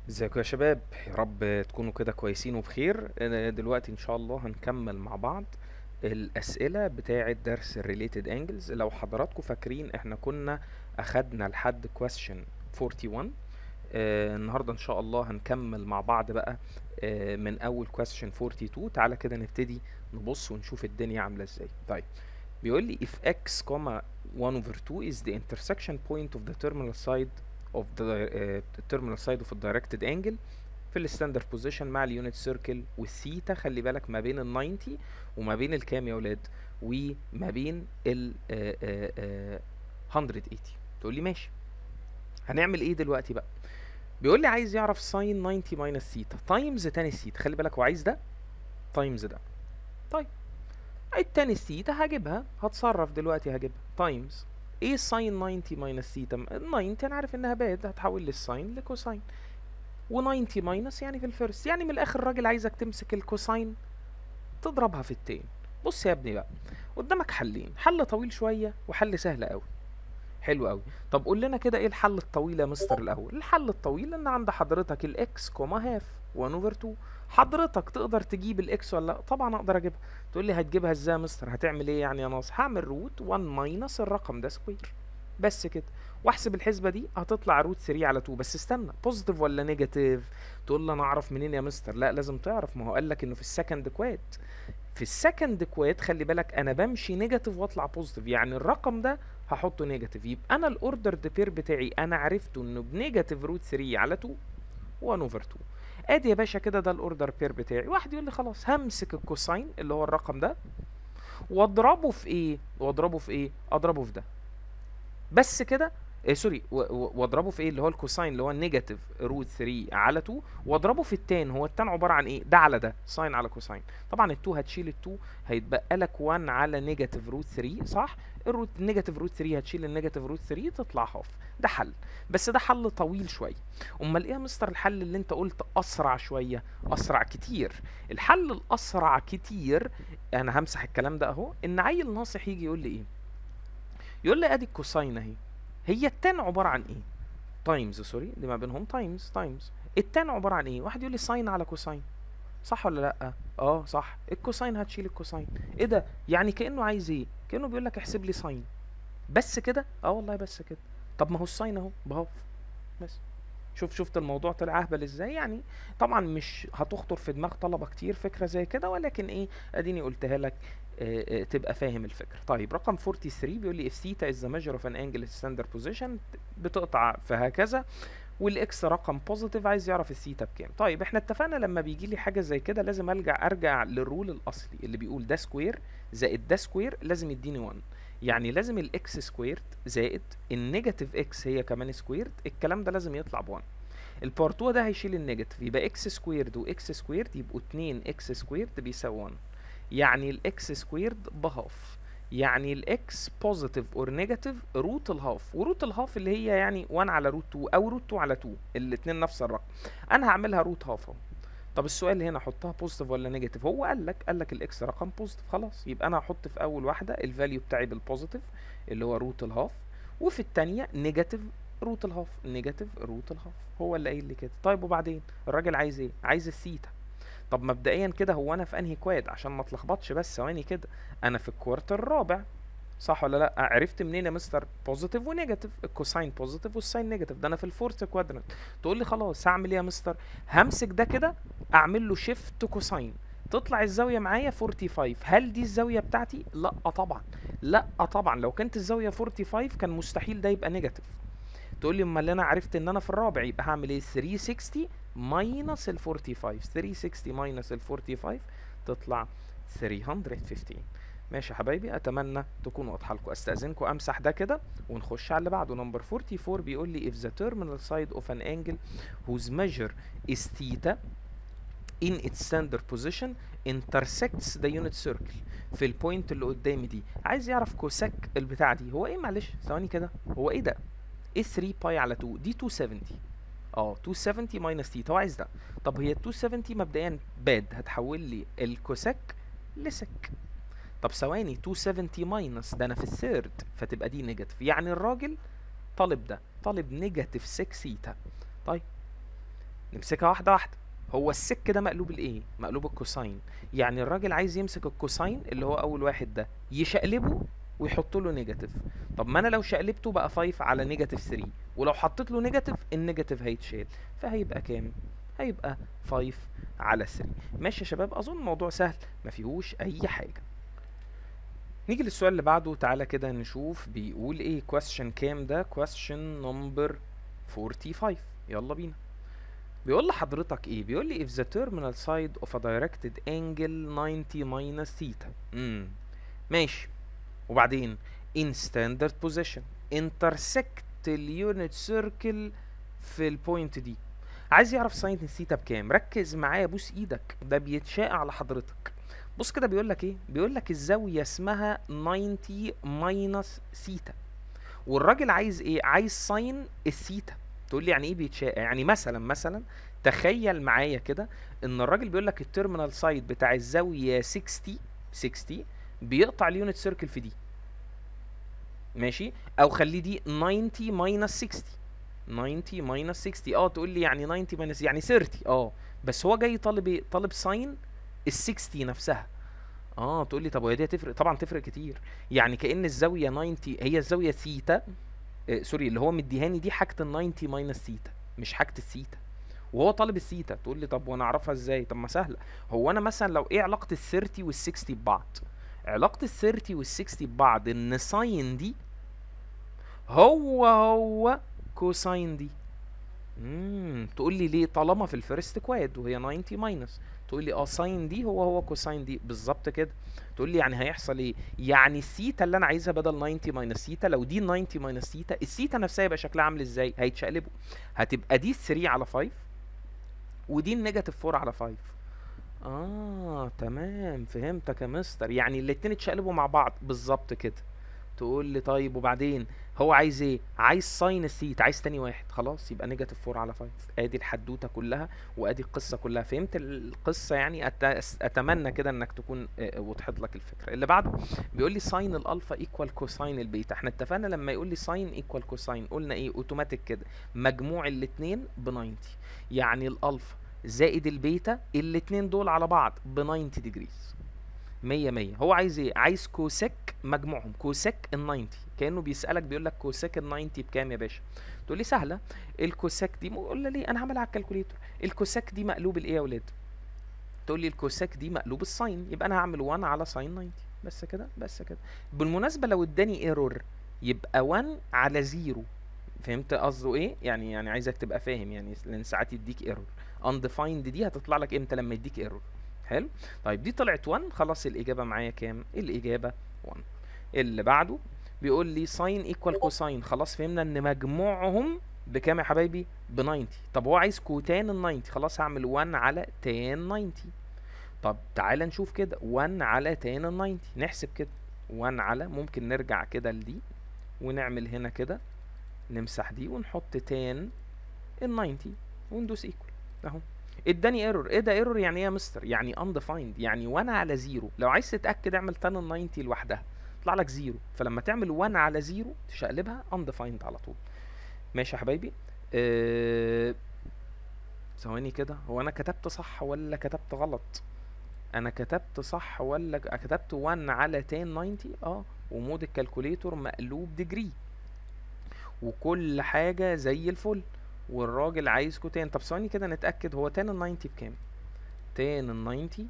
ازيكم يا شباب؟ يا رب تكونوا كده كويسين وبخير. دلوقتي ان شاء الله هنكمل مع بعض الاسئله بتاعه درس الريليتد انجلز. لو حضراتكم فاكرين احنا كنا اخدنا لحد question 41. النهارده ان شاء الله هنكمل مع بعض بقى من اول question 42. تعالى كده نبتدي نبص ونشوف الدنيا عامله ازاي. طيب، بيقول لي if x, 1 over 2 is the intersection point of the terminal side of the directed angle في الستاندرد بوزيشن مع اليونت سيركل والثيتا. خلي بالك ما بين ال 90 وما بين الكام يا ولاد؟ وما بين ال 180. تقول لي ماشي، هنعمل ايه دلوقتي بقى؟ بيقول لي عايز يعرف ساين 90 ماينس ثيتا تايمز تاني الثيتا. خلي بالك هو عايز ده تايمز ده. طيب، التاني الثيتا هجيبها، هتصرف دلوقتي هجيبها تايمز ايه ساين 90 ماينس ثيتا. ال 90 انا عارف انها باد، هتحول للساين لكوساين، و90 ماينس يعني في الفيرست. يعني من الاخر الراجل عايزك تمسك الكوساين تضربها في التين. بص يا ابني بقى، قدامك حلين، حل طويل شويه وحل سهل قوي. حلو قوي. طب قول لنا كده ايه الحل الطويل يا مستر؟ الاول الحل الطويل ان عند حضرتك الاكس كوما هاف 1 اوفر 2. حضرتك تقدر تجيب الاكس ولا لا؟ طبعا اقدر اجيبها. تقول لي هتجيبها ازاي يا مستر؟ هتعمل ايه يعني يا ناصر؟ هعمل روت 1 ماينس الرقم ده سكوير، بس كده، واحسب الحسبه دي هتطلع روت 3 على 2. بس استنى، بوزيتيف ولا نيجاتيف؟ تقول لي انا اعرف منين يا مستر؟ لا لازم تعرف، ما هو قال لك انه في السكند كواد. في السكند كواد خلي بالك انا بمشي نيجاتيف واطلع بوزيتيف، يعني الرقم ده هحطه نيجاتيف. يبقى انا الاوردر بير بتاعي انا عرفته انه بنيجاتيف روت 3 على 2 1 اوفر 2. ادي يا باشا كده ده الاوردر بير بتاعي. واحد يقول لي خلاص همسك الكوساين اللي هو الرقم ده واضربه في ايه؟ اضربه في ده، بس كده. سوري، واضربه في ايه اللي هو الكوساين اللي هو النيجاتيف روت 3 على 2، واضربه في التان. هو التان عباره عن ايه؟ ده على ده، ساين على كوساين. طبعا ال2 هتشيل ال2، هيتبقى لك 1 على نيجاتيف روت 3، صح؟ الروت نيجاتيف روت 3 هتشيل النيجاتيف روت 3 تطلع هاف. ده حل، بس ده حل طويل شويه. امال ايه يا مستر الحل اللي انت قلت اسرع شويه؟ اسرع كتير. الحل الاسرع كتير، انا همسح الكلام ده اهو، ان عيل ناصح يجي يقول لي ايه؟ يقول لي ادي الكوساين اهي، هي التان عباره عن ايه؟ تايمز، سوري دي ما بينهم تايمز. التان عباره عن ايه؟ واحد يقول لي ساين على كوساين، صح ولا لا؟ اه صح. الكوساين هتشيل الكوساين. ايه ده؟ يعني كانه عايز ايه؟ كانه بيقول لك احسب لي ساين، بس كده. اه والله بس كده. طب ما هو الساين اهو بهاف، بس. شفت الموضوع طلع اهبل ازاي يعني؟ طبعا مش هتخطر في دماغ طلبه كتير فكره زي كده، ولكن ايه، اديني قلتها لك تبقى فاهم الفكره. طيب رقم 43 بيقول لي if theta is the measure of an angle at standard position، بتقطع فهكذا، والاكس رقم بوزيتيف، عايز يعرف الثيتا بكام. طيب احنا اتفقنا لما بيجي لي حاجه زي كده لازم ارجع للرول الاصلي اللي بيقول ده سكوير زائد ده سكوير لازم يديني 1. يعني لازم الاكس سكويرد زائد النيجاتيف اكس هي كمان سكويرد، الكلام ده لازم يطلع ب1. البارت 2 ده هيشيل النيجاتيف، يبقى اكس سكويرد واكس سكويرد يبقوا 2 اكس سكويرد بيساوي 1. يعني الاكس سكويرد بهاف، يعني الاكس بوزيتيف اور نيجاتيف روت الهاف، وروت الهاف اللي هي يعني 1 على روت 2 او روت 2 على 2، الاثنين نفس الرقم. انا هعملها روت هاف اهو. طب السؤال هنا احطها بوزيتيف ولا نيجاتيف؟ هو قال لك الاكس رقم بوزيتيف، خلاص يبقى انا هحط في اول واحده الفاليو بتاعي بالبوزيتيف اللي هو روت الهاف، وفي الثانيه نيجاتيف روت الهاف، نيجاتيف روت الهاف. هو اللي قايل لي كده. طيب وبعدين الراجل عايز ايه؟ عايز الثيتا. طب مبدئيا كده هو انا في انهي كواد عشان ما اتلخبطش؟ بس ثواني كده، انا في الكوارتر الرابع، صح ولا لا؟ عرفت منين يا مستر؟ بوزيتيف ونيجاتيف، الكوساين بوزيتيف والساين نيجاتيف، ده انا في الفورث كوادرنت. تقول لي خلاص هعمل ايه يا مستر؟ همسك ده كده اعمل له شيفت كوساين، تطلع الزاويه معايا 45. هل دي الزاويه بتاعتي؟ لا طبعا، لا طبعا. لو كانت الزاويه 45 كان مستحيل ده يبقى نيجاتيف. تقول لي امال انا عرفت ان انا في الرابع، يبقى هعمل ايه؟ 360 ماينس ال 45، 360 ماينس ال 45 تطلع 315. ماشي يا حبايبي، اتمنى تكون واضحه لكم. استاذنكم امسح ده كده ونخش على اللي بعده. نمبر 44 بيقول لي if the terminal side of an angle whose measure is theta in its standard position intersects the unit circle في البوينت اللي قدامي دي، عايز يعرف كوسك البتاع دي. هو ايه؟ معلش ثواني كده، هو ايه ده؟ ايه 3 باي على 2 دي؟ 270. 270 ماينس تي، هو عايز ده. طب هي 270 مبدئيا باد، هتحول لي الكوسك لسك. طب ثواني، 270 ماينس ده انا في الثيرد، فتبقى دي نيجاتيف. يعني الراجل طالب ده، طالب نيجاتيف 6 سيتا. طيب نمسكها واحده واحده. هو السك ده مقلوب الايه؟ مقلوب الكوساين. يعني الراجل عايز يمسك الكوساين اللي هو اول واحد ده يشقلبه ويحط له نيجاتيف. طب ما انا لو شقلبته بقى 5 على نيجاتيف 3، ولو حطيت له نيجاتيف النيجاتيف هيتشال، فهيبقى كام؟ هيبقى 5 على 3. ماشي يا شباب، اظن الموضوع سهل ما فيهوش اي حاجه. نيجي للسؤال اللي بعده، تعالى كده نشوف بيقول ايه. question كام ده؟ question number 45. يلا بينا. بيقول لحضرتك ايه؟ بيقول لي if the terminal side of a directed angle 90 minus theta. ماشي. وبعدين in standard position intersect اليونت سيركل في البوينت دي. عايز يعرف ساين الثيتا بكام. ركز معايا، بوس ايدك، ده بيتشاء على حضرتك. بص كده بيقول لك ايه؟ بيقول لك الزاويه اسمها 90 ماينس ثيتا، والراجل عايز ايه؟ عايز ساين الثيتا. تقول لي يعني ايه بيتشاء؟ يعني مثلا تخيل معايا كده ان الراجل بيقول لك التيرمينال سايد بتاع الزاويه 60 بيقطع اليونت سيركل في دي، ماشي؟ او خليه دي 90 ماينس 60. 90 ماينس 60 تقول لي يعني 90 ماينس يعني 30. بس هو جاي طالب ايه؟ طالب ساين ال 60 نفسها. تقول لي طب وهي دي هتفرق؟ طبعا تفرق كتير. يعني كأن الزاويه 90 هي الزاويه ثيتا، سوري، اللي هو مديهاني دي حاجه ال 90 ماينس ثيتا مش حاجه الثيتا، وهو طالب الثيتا. تقول لي طب وانا اعرفها ازاي؟ طب ما سهله. هو انا مثلا لو ايه علاقه ال 30 وال 60 ببعض؟ علاقه ال 30 وال 60 ببعض ان ساين دي هو كوساين دي. تقول لي ليه؟ طالما في الفيرست كواد وهي 90 ماينس، تقول لي ساين دي هو كوساين دي بالظبط كده. تقول لي يعني هيحصل ايه؟ يعني الثيتا اللي انا عايزها بدل 90 ماينس ثيتا، لو دي 90 ماينس ثيتا، الثيتا نفسها يبقى شكلها عامل ازاي؟ هيتشقلبوا. هتبقى دي 3 على 5 ودي النيجاتيف 4 على 5. تمام، فهمتك يا مستر. يعني الاتنين اتشقلبوا مع بعض بالظبط كده. تقول لي طيب وبعدين هو عايز ايه؟ عايز ساين الثيتا، عايز تاني واحد. خلاص يبقى نيجاتيف 4 على 5. ادي الحدوته كلها وادي القصه كلها. فهمت القصه يعني؟ اتمنى كده انك تكون وضحت لك الفكره. اللي بعده بيقول لي ساين الالفا ايكوال كوساين البيتا. احنا اتفقنا لما يقول لي ساين ايكوال كوساين قلنا ايه؟ اوتوماتيك كده مجموع الاثنين ب 90. يعني الالفا زائد البيتا الاثنين دول على بعض ب 90 ديجريز. 100. هو عايز ايه؟ عايز كوسيك مجموعهم، كوسيك ال 90. كانه بيسالك بيقول لك كوسيك ال 90 بكام يا باشا؟ تقول لي سهله. الكوسيك دي قول لي ليه؟ انا هعملها على الكالكوليتور. الكوسيك دي مقلوب الايه يا ولاد؟ تقول لي الكوسيك دي مقلوب الساين، يبقى انا هعمل 1 على ساين 90. بس كده بس كده. بالمناسبه لو اداني ايرور يبقى 1 على 0. فهمت قصده ايه؟ يعني عايزك تبقى فاهم، يعني لان ساعات يديك ايرور. undefined دي هتطلع لك امتى؟ لما يديك ايرور. حلو. طيب دي طلعت 1، خلاص الاجابه معايا كام؟ الاجابه 1. اللي بعده بيقول لي ساين ايكوال كوساين. خلاص فهمنا ان مجموعهم بكام يا حبايبي؟ ب 90. طب هو عايز كوتان ال 90، خلاص هعمل 1 على تان 90. طب تعالى نشوف كده 1 على تان ال 90. نحسب كده 1 على، ممكن نرجع كده لدي ونعمل هنا كده، نمسح دي ونحط تان ال 90 وندوس ايكوال اهو. اداني ايرور. ايه ده ايرور؟ يعني ايه يا مستر؟ يعني undefined، يعني 1 على 0. لو عايز تتاكد اعمل tan ال 90 لوحدها يطلع لك 0. فلما تعمل 1 على 0 تشقلبها undefined على طول. ماشي يا حبايبي. ثواني كده، هو انا كتبت صح ولا كتبت غلط؟ انا كتبت صح ولا كتبت 1 على tan 90؟ ومود الكالكوليتور مقلوب ديجري وكل حاجه زي الفل، والراجل عايز كوتان. طب ثواني كده نتأكد، هو تان ال 90 بكام؟ تان ال 90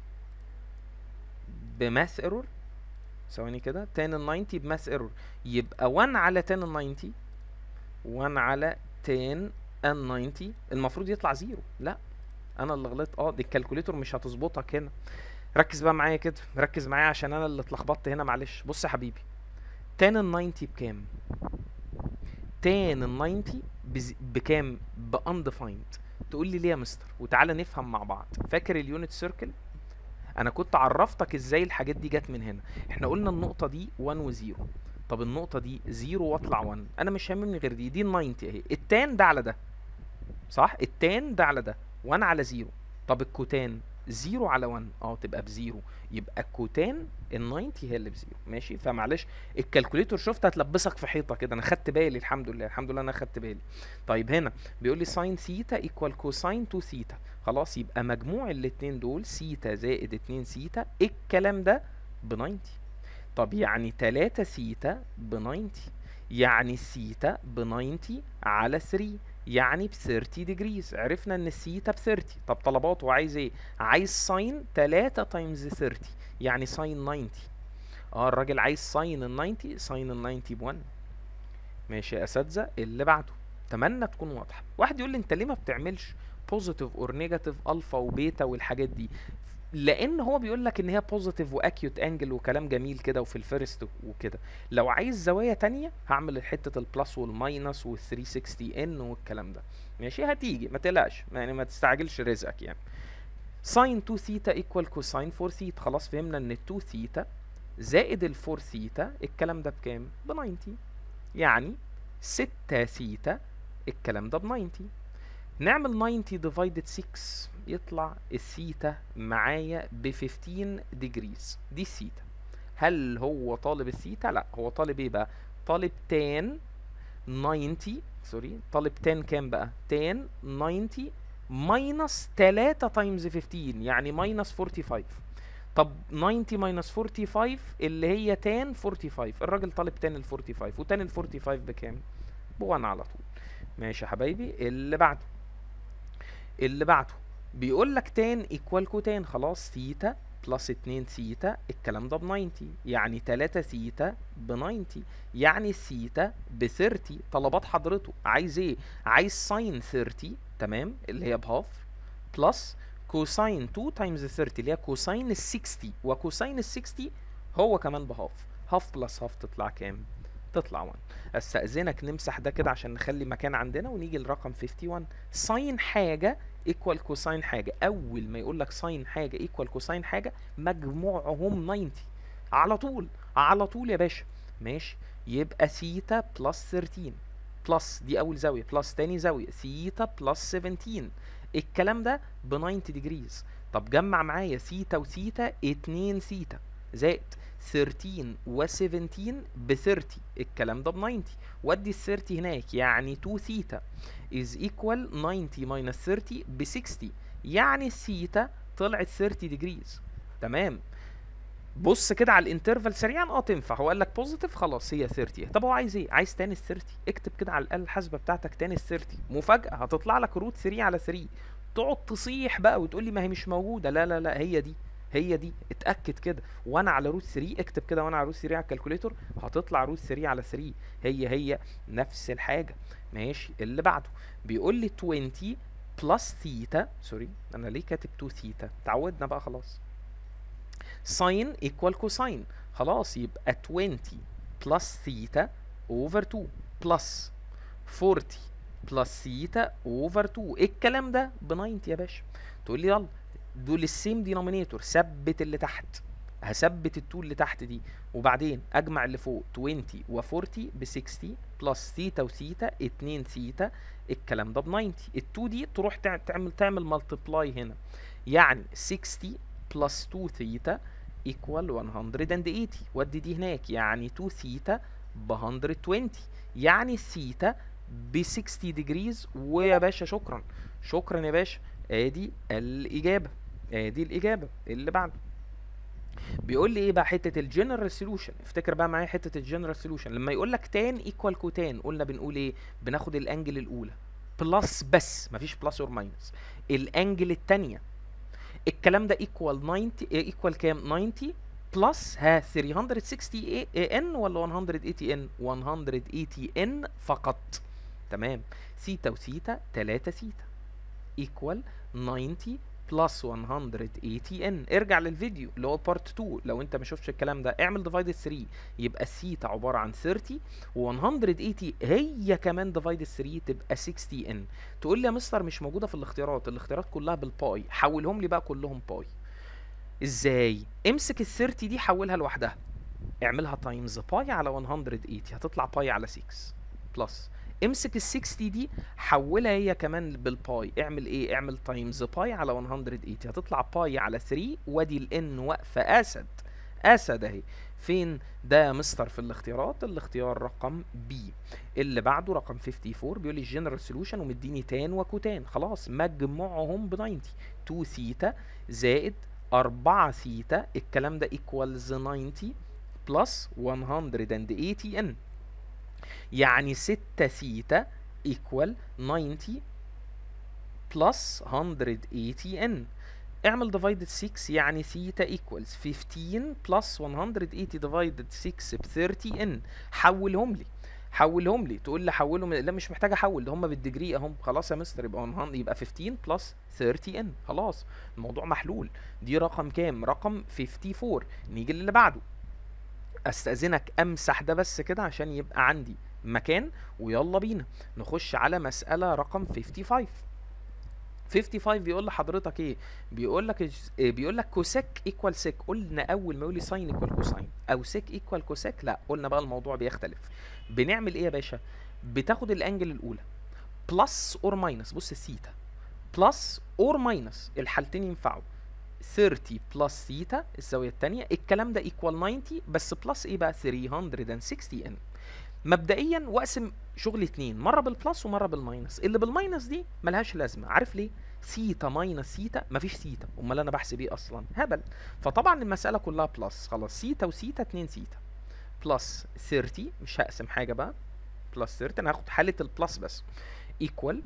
بماث ايرور. ثواني كده، تان ال 90 بماث ايرور يبقى 1 على تان ال 90. 1 على تان ال 90 المفروض يطلع 0. لا انا اللي غلطت. دي الكالكوليتور مش هتظبطك هنا. ركز بقى معايا كده، ركز معايا عشان انا اللي اتلخبطت هنا، معلش. بص يا حبيبي، تان ال 90 بكام؟ تان ال 90 بكام؟ undefined. تقول لي ليه يا مستر؟ وتعالى نفهم مع بعض. فاكر اليونت سيركل؟ انا كنت عرفتك ازاي الحاجات دي جت من هنا. احنا قلنا النقطه دي 1 و0. طب النقطه دي 0 واطلع 1، انا مش هاممني غير دي ال 90 اهي. التان ده على ده، صح؟ التان ده على ده 1 على 0. طب الكوتان 0 على 1 تبقى بزيرو، يبقى كوتان ال 90 هي اللي بزيرو. ماشي، فمعلش الكالكوليتور شفت هتلبسك في حيطه كده، انا خدت بالي الحمد لله، الحمد لله انا خدت بالي. طيب هنا بيقول لي ساين ثيتا ايكوال كوساين 2 ثيتا، خلاص يبقى مجموع الاتنين دول ثيتا زائد 2 ثيتا، الكلام ده ب 90. طب يعني 3 ثيتا ب 90، يعني الثيتا ب 90 على 3، يعني ب 30 ديجريز. عرفنا ان الثيتا ب 30. طب طلباته عايز ايه؟ عايز ساين 3 تايمز 30، يعني ساين 90. الراجل عايز ساين ال 90، ساين ال 90 ب 1. ماشي يا اساتذه، اللي بعده اتمنى تكون واضحه. واحد يقول لي انت ليه ما بتعملش بوزيتيف اور نيجاتيف الفا وبيتا والحاجات دي؟ لان هو بيقول لك ان هي بوزيتيف واكيوت انجل وكلام جميل كده وفي الفيرست وكده. لو عايز زوايا تانية هعمل حته البلس والماينس وال 360 ان والكلام ده. ماشي، هتيجي ما تقلقش، يعني ما تستعجلش رزقك يعني. ساين 2 ثيتا ايكوال كوساين 4 ثيتا، خلاص فهمنا ان 2 ثيتا زائد ال 4 ثيتا الكلام ده بكام؟ ب 90، يعني 6 ثيتا الكلام ده ب 90. نعمل 90 ديفايدد 6 يطلع الثيتا معايا ب 15 ديجريز، دي الثيتا. هل هو طالب الثيتا؟ لا، هو طالب ايه بقى؟ طالب تان 90، سوري، طالب تان كام بقى؟ تان 90 ماينس 3 تايمز 15، يعني ماينس 45. طب 90 ماينس 45 اللي هي تان 45، الراجل طالب تان ال 45، وتان ال 45 بكام؟ ب 1 على طول. ماشي يا حبايبي، اللي بعده بيقول لك تان ايكوال كوتان، خلاص ثيتا بلس 2 ثيتا الكلام ده ب 90، يعني 3 ثيتا ب 90، يعني الثيتا ب 30. طلبات حضرته عايز ايه؟ عايز ساين 30 تمام اللي هي بهاف، بلس كوساين 2 تايمز 30 اللي هي كوساين ال 60، وكوساين ال 60 هو كمان بهاف. هاف بلس هاف تطلع كام؟ تطلع 1. استأذنك نمسح ده كده عشان نخلي مكان عندنا ونيجي لرقم 51. ساين حاجة ايكوال كوساين حاجة، اول ما يقول لك ساين حاجة ايكوال كوساين حاجة مجموعهم 90 على طول، على طول يا باشا. ماشي، يبقى ثيتا بلس 13 بلس دي اول زاوية بلس تاني زاوية ثيتا بلس 17 الكلام ده ب 90 ديجريز. طب جمع معايا ثيتا وثيتا 2 ثيتا زائد 13 و17 ب 30 الكلام ده ب 90، ودي ال 30 هناك يعني 2 ثيتا is equal 90 minus 30 ب 60، يعني الثيتا طلعت 30 ديجريز. تمام، بص كده على الانترفال سريعا تنفع. هو قال لك بوزيتيف خلاص هي 30. طب هو عايز ايه؟ عايز تاني ال 30. اكتب كده على الاله الحاسبه بتاعتك تاني ال 30. مفاجاه هتطلع لك روت 3 على 3. تقعد تصيح بقى وتقول لي ما هي مش موجوده. لا لا لا، هي دي، هي دي، اتاكد كده. وانا على روت 3 اكتب كده، وانا على روت 3 على الكالكوليتور هتطلع روت 3 على 3، هي نفس الحاجه. ماشي، اللي بعده بيقول لي 20 بلس ثيتا، سوري انا ليه كاتب 2 ثيتا؟ اتعودنا بقى خلاص. ساين ايكوال كوساين، خلاص يبقى 20 بلس ثيتا اوفر 2 بلس 40 بلس ثيتا اوفر 2 الكلام ده ب 90 يا باشا. تقول لي يلا دول السيم دينومينيتور، ثبت اللي تحت، هثبت ال2 اللي تحت دي، وبعدين اجمع اللي فوق 20 و40 ب 60 بلس ثيتا وثيتا 2 ثيتا الكلام ده ب 90. ال2 دي تروح تعمل ملتبلاي هنا، يعني 60 بلس 2 ثيتا equal 180، ودي دي هناك يعني 2 ثيتا ب 120، يعني الثيتا ب 60 ديجريز. ويا باشا شكرا، شكرا يا باشا، ادي الاجابه، ادي الاجابه. اللي بعده بيقول لي ايه بقى؟ حته الجنرال سوليوشن. افتكر بقى معايا حته الجنرال سوليوشن، لما يقول لك تان ايكوال كوتان قلنا بنقول ايه؟ بناخد الانجل الاولى بلس بس، مفيش بلس اور ماينس. الانجل الثانيه الكلام ده ايكوال 90، ايكوال كام؟ 90 بلس 360 ان ولا 180 ان؟ 180 ان فقط. تمام، ثيتا وثيتا 3 ثيتا ايكوال 90 بلس 180 ان. ارجع للفيديو اللي هو بارت 2 لو انت ما شفتش الكلام ده، اعمل ديفايد 3 يبقى الثيتا عباره عن 30 و180 هي كمان ديفايد 3 تبقى 60 ان. تقول لي يا مستر مش موجوده في الاختيارات، الاختيارات كلها بالباي. حولهم لي بقى كلهم باي. ازاي؟ امسك ال 30 دي حولها لوحدها، اعملها تايمز باي على 180 هتطلع باي على 6 بلس امسك ال 60 دي حولها هي كمان بالباي، اعمل ايه؟ اعمل تايمز باي على 180، هتطلع باي على 3، وادي الان واقفه اسد. اسد اهي. فين ده يا مستر في الاختيارات؟ الاختيار رقم بي. اللي بعده رقم 54 بيقول لي الجنرال سوليوشن ومديني تان وكوتان، خلاص مجموعهم ب 90. 2 ثيتا زائد 4 ثيتا، الكلام ده ايكوالز 90 بلس 180 ان، يعني 6 ثيتا equal 90 plus 180 n. اعمل divided 6 يعني ثيتا equals 15 plus 180 divided 6 ب 30 n. حولهم لي، حولهم لي. تقول لي حولهم، لا مش محتاج احول، ده هم بالديجري اهم. خلاص يا مستر، يبقى 15 plus 30 n، خلاص الموضوع محلول. دي رقم كام؟ رقم 54. نيجي للي بعده. استأذنك امسح ده بس كده عشان يبقى عندي مكان، ويلا بينا نخش على مسألة رقم 55. 55 بيقول لحضرتك ايه؟ بيقول لك كوسيك ايكوال سيك. قلنا اول ما يقول لي ساين ايكوال كوساين او سيك ايكوال كوسيك، لا قلنا بقى الموضوع بيختلف. بنعمل ايه يا باشا؟ بتاخد الانجل الاولى بلس اور ماينس، بص الثيتا بلس اور ماينس، الحالتين ينفعوا. 30 بلس ثيتا الزاويه الثانيه، الكلام ده ايكوال 90 بس بلس ايه بقى؟ 360 ان. مبدئيا واقسم شغل اتنين، مره بالبلس ومره بالماينس. اللي بالماينس دي ملهاش لازمه، عارف ليه؟ ثيتا ماينس ثيتا مفيش ثيتا، امال انا بحسب ايه اصلا؟ هبل. فطبعا المساله كلها بلس، خلاص ثيتا وثيتا 2 ثيتا بلس 30، مش هقسم حاجه بقى، بلس 30 انا هاخد حاله البلس بس، ايكوال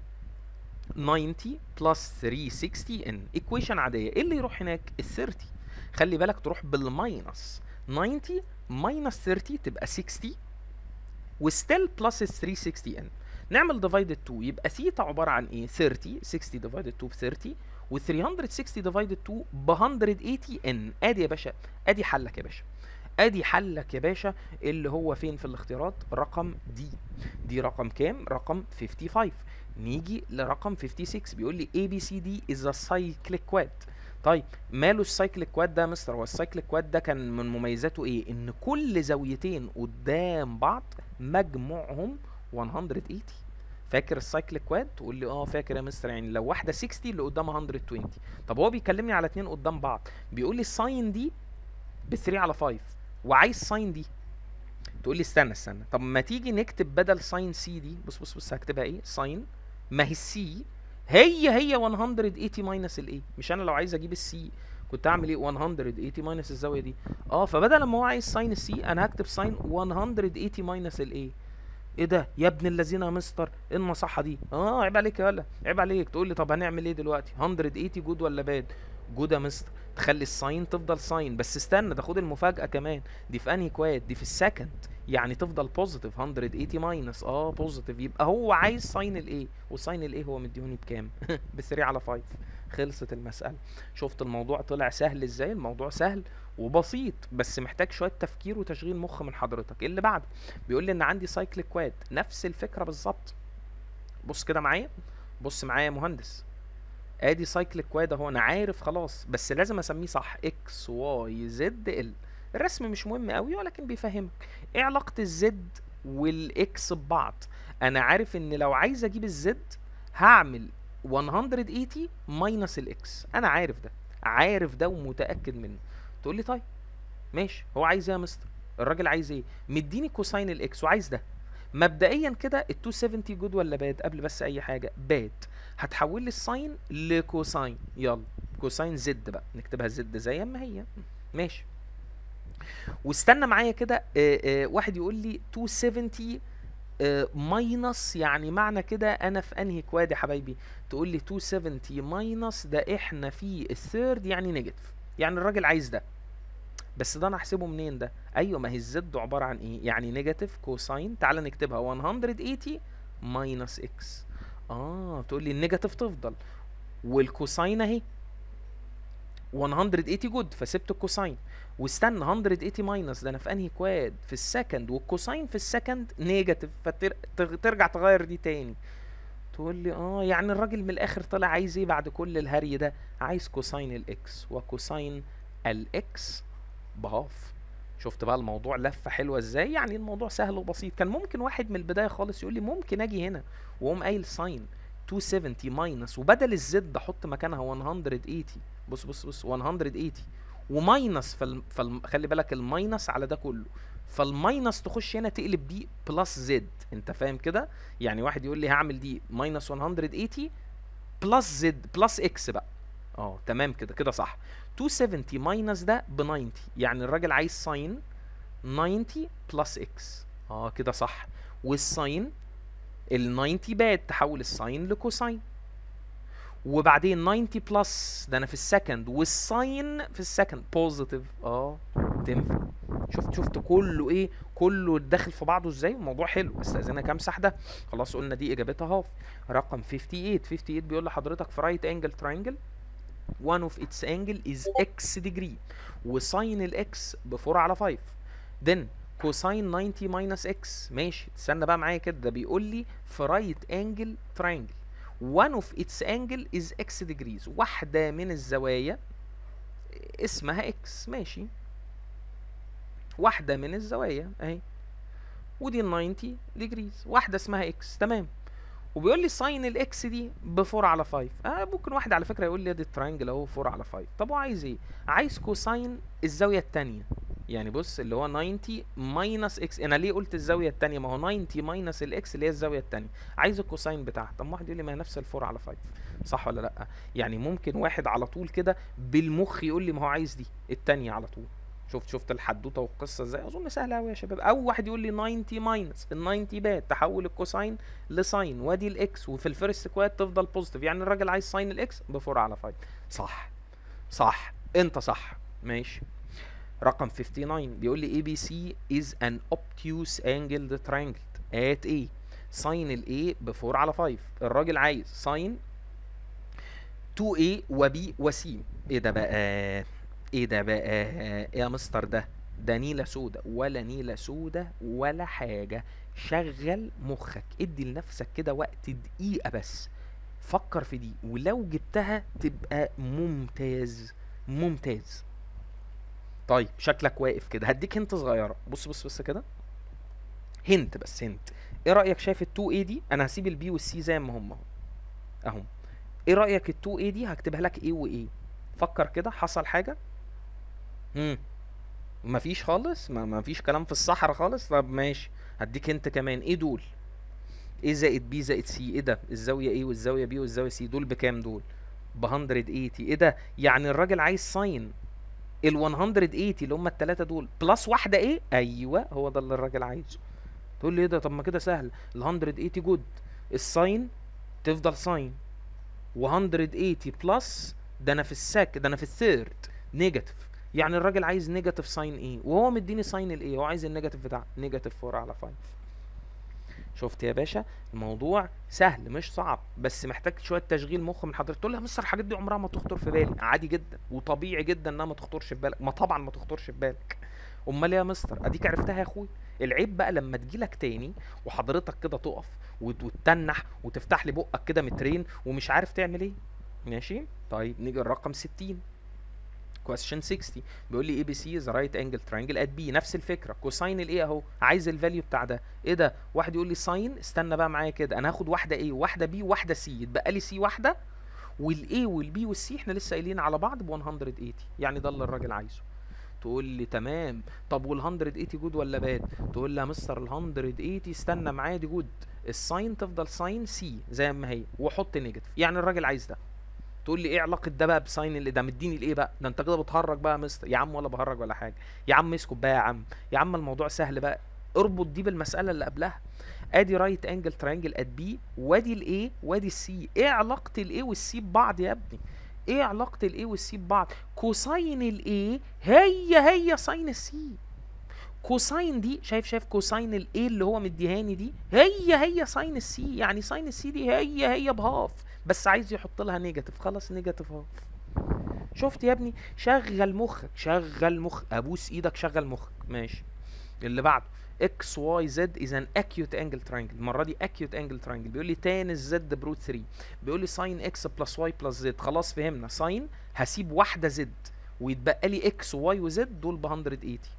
90 بلس 360 ان. ايكويشن عاديه، ايه اللي يروح هناك؟ ال 30. خلي بالك تروح بالماينس، 90 ماينس 30 تبقى 60 وستيل بلس 360 ان. نعمل ديفايدد 2 يبقى ثيتا عباره عن ايه؟ 30. 60 ديفايدد 2 ب 30 و 360 ديفايدد 2 ب 180 ان. ادي يا باشا، ادي حلك يا باشا، ادي حلك يا باشا، اللي هو فين في الاختيارات؟ رقم دي. دي رقم كام؟ رقم 55. نيجي لرقم 56 بيقول لي ABCD is a cyclic quad. طيب ماله السايكليك كواد ده يا مستر؟ هو السايكليك كواد ده كان من مميزاته ايه؟ ان كل زاويتين قدام بعض مجموعهم 180. فاكر السايكليك كواد؟ تقول لي اه فاكر يا مستر، يعني لو واحده 60 اللي قدامها 120. طب هو بيكلمني على اتنين قدام بعض، بيقول لي الساين دي ب 3 على 5 وعايز ساين دي. تقول لي استنى، طب ما تيجي نكتب بدل ساين سي دي، بص هكتبها ايه؟ ساين، ما هي السي هي 180 ماينس الايه. مش انا لو عايز اجيب السي كنت اعمل ايه؟ 180 ماينس الزاويه دي. فبدل ما هو عايز ساين السي انا هكتب ساين 180 ماينس الايه. ايه ده يا ابن الذين يا مستر؟ ايه النصيحه دي؟ عيب عليك يا ولا، عيب عليك. تقول لي طب هنعمل ايه دلوقتي؟ 180 جود ولا باد؟ جود يا مستر. تخلي الساين تفضل ساين، بس استنى ده خد المفاجاه كمان. دي في انهي كواد؟ دي في السكند، يعني تفضل بوزيتيف 180 ماينس بوزيتيف. يبقى هو عايز ساين الايه، وساين الايه هو مديوني بكام؟ ب 3 على 5. خلصت المساله. شفت الموضوع طلع سهل ازاي؟ الموضوع سهل وبسيط، بس محتاج شويه تفكير وتشغيل مخ من حضرتك. اللي بعده بيقول لي ان عندي سايكليك كواد، نفس الفكره بالظبط. بص كده معايا، بص معايا يا مهندس، ادي سايكليك كواد اهو. انا عارف خلاص، بس لازم اسميه صح، اكس واي زد ال. الرسم مش مهم قوي ولكن بيفهمك ايه علاقه الزد والاكس ببعض. انا عارف ان لو عايز اجيب الزد هعمل 180 ماينس الاكس، انا عارف ده ومتاكد منه. تقول لي طيب ماشي، هو عايز ايه يا مستر؟ الراجل عايز ايه؟ مديني كوساين الاكس وعايز ده. مبدئيا كده ال 270 جود ولا باد؟ قبل بس اي حاجه باد. هتحول لي الساين لكوساين، يلا كوساين زد بقى، نكتبها زد زي ما هي، ماشي. واستنى معايا كده، واحد يقول لي 270 ماينس، يعني معنى كده انا في انهي كواد يا حبايبي؟ تقول لي 270 ماينس ده احنا في الثيرد، يعني نيجاتيف، يعني الراجل عايز ده. بس ده انا احسبه منين ده؟ ايوه ما هي الزد عباره عن ايه؟ يعني نيجاتيف كوساين. تعال نكتبها 180 ماينس اكس. تقول لي النيجاتيف تفضل والكوساين اهي 180 جود، فسبت الكوساين. واستنى 180 ماينس ده انا في انهي كواد؟ في السكند، والكوساين في السكند نيجاتيف، فترجع تغير دي تاني. تقول لي يعني الراجل من الاخر طلع عايز ايه بعد كل الهري ده؟ عايز كوساين الاكس، وكوساين الاكس بهاف. شفت بقى الموضوع لفه حلوه ازاي؟ يعني الموضوع سهل وبسيط. كان ممكن واحد من البدايه خالص يقول لي ممكن اجي هنا واقوم قايل ساين 270 ماينس، وبدل الزد احط مكانها 180. بص بص بص 180 وماينس، خلي بالك الماينس على ده كله، فالماينس تخش هنا تقلب دي بلس زد. انت فاهم كده؟ يعني واحد يقول لي هعمل دي ماينس 180 بلس زد بلس اكس بقى. تمام كده، كده صح. 270 ماينس ده ب 90، يعني الراجل عايز ساين 90 بلس اكس. كده صح. والساين ال 90 بقت تحول الساين لكوساين، وبعدين 90 بلس ده انا في السكند، والساين في السكند بوزيتيف. تنفع. شفت كله ايه؟ كله داخل في بعضه ازاي؟ الموضوع حلو. استاذنك امسح ده. خلاص قلنا دي اجابتها هاف. رقم 58 بيقول لحضرتك في رايت انجل تراينجل one of its angle is x degree وساين الاكس ب 4 على 5 then cosine 90 minus x. ماشي، استنى بقى معايا كده. ده بيقول لي في رايت انجل تراينجل one of its angle is x degrees، واحدة من الزوايا اسمها x. ماشي، واحدة من الزوايا اهي، ودي 90 degrees، واحدة اسمها x. تمام. وبيقول لي ساين الاكس دي ب 4 على 5. ممكن واحد على فكره يقول لي ادي التراينجل اهو 4 على 5. طب هو عايز ايه؟ عايز كوساين الزاويه الثانيه. يعني بص اللي هو 90 ماينس اكس. انا ليه قلت الزاويه الثانيه؟ ما هو 90 ماينس الاكس اللي هي الزاويه الثانيه. عايز الكوساين بتاعها. طب ما واحد يقول لي ما هي نفس ال 4 على 5، صح ولا لا؟ يعني ممكن واحد على طول كده بالمخ يقول لي ما هو عايز دي الثانيه على طول. شفت الحدوته والقصه ازاي؟ اظن سهله قوي يا شباب. او واحد يقول لي 90 ماينس ال 90 بات تحول الكوساين لساين، وادي الاكس، وفي الفيرست كواد تفضل بوزيتيف، يعني الراجل عايز ساين الاكس ب 4 على 5. صح انت صح. ماشي. رقم 59 بيقول لي ABC is an obtuse angled triangle at A. ساين ال A ب 4 على 5. الراجل عايز ساين 2A و B و C. ايه ده بقى يا مستر؟ ده نيلة سودا ولا نيلة سودا ولا حاجة. شغل مخك، ادي لنفسك كده وقت دقيقة بس، فكر في دي، ولو جبتها تبقى ممتاز. طيب شكلك واقف كده، هديك هنت صغيرة. بص كده، هنت. ايه رأيك؟ شايف ال 2A دي؟ انا هسيب البي والسي زي ما هم اهم. ايه رأيك ال 2A دي هكتبها لك ايه وايه؟ فكر كده، حصل حاجة؟ مفيش خالص، مفيش كلام في الصحراء خالص. طب ماشي، هديك انت كمان. ايه دول؟ ايه زائد بي زائد سي؟ ايه ده؟ الزاويه ايه والزاويه بي والزاويه سي دول بكام؟ دول ب 180. ايه ده؟ يعني الراجل عايز ساين ال 180 اللي هم الثلاثه دول بلس واحده. ايه؟ ايوه، هو ده اللي الراجل عايزه. تقول لي ايه ده؟ طب ما كده سهل. ال 180 جود، الساين تفضل ساين، و180 بلس ده انا في الثيرد نيجاتيف، يعني الراجل عايز نيجاتيف ساين ايه، وهو مديني ساين الايه، هو عايز النيجاتيف بتاع نيجاتيف 4 على 5. شفت يا باشا؟ الموضوع سهل مش صعب، بس محتاج شويه تشغيل مخ من حضرتك. تقول لي يا مستر الحاجات دي عمرها ما تخطر في بالي. عادي جدا وطبيعي جدا انها ما تخطرش في بالك. ما طبعا ما تخطرش في بالك. امال ايه يا مستر؟ اديك عرفتها يا اخوي. العيب بقى لما تجيلك تاني وحضرتك كده تقف وتتنح وتفتح لي بقك كده مترين ومش عارف تعمل ايه. ماشي. طيب نيجي للرقم 60. question 60 بيقول لي ABC is a right angle triangle at B. نفس الفكره، كوساين الايه اهو، عايز الفاليو بتاع ده. ايه ده؟ واحد يقول لي ساين، استنى بقى معايا كده، انا هاخد واحده A وواحده B وواحده C، يتبقى لي C واحده، والاي والبي والسي احنا لسه قايلين على بعض ب 180، يعني ده اللي الراجل عايزه. تقول لي تمام. طب وال 180 جود ولا باد؟ تقول لي يا مستر ال 180 استنى معايا دي جود، الساين تفضل ساين سي زي ما هي وحط نيجاتيف، يعني الراجل عايز ده. تقول لي ايه علاقه ده بقى بساين اللي ده؟ مديني الايه بقى؟ ده انت كده بتهرج بقى يا مستر. يا عم ولا بهرج ولا حاجه يا عم، اسكت بقى يا عم. يا عم الموضوع سهل بقى، اربط دي بالمساله اللي قبلها. ادي رايت انجل ترينجل ات بي، وادي الايه وادي السي. ايه علاقه الايه والسي ببعض يا ابني؟ ايه علاقه الايه والسي ببعض؟ كوساين الايه هي ساين السي. كوساين دي شايف كوساين الايه اللي هو مديهاني دي هي ساين السي، يعني ساين السي دي هي بهاف، بس عايز يحط لها نيجاتيف، خلاص نيجاتيف هاف. شفت يا ابني؟ شغل مخك، شغل مخ، ابوس ايدك شغل مخك. ماشي. اللي بعده اكس واي زد از ان اكيوت انجل ترينجل. المره دي اكيوت انجل ترينجل. بيقول لي تان الزد بروت 3. بيقول لي ساين اكس بلس واي بلس زد. خلاص فهمنا، ساين هسيب واحده زد ويتبقى لي اكس وواي وزد دول ب 180.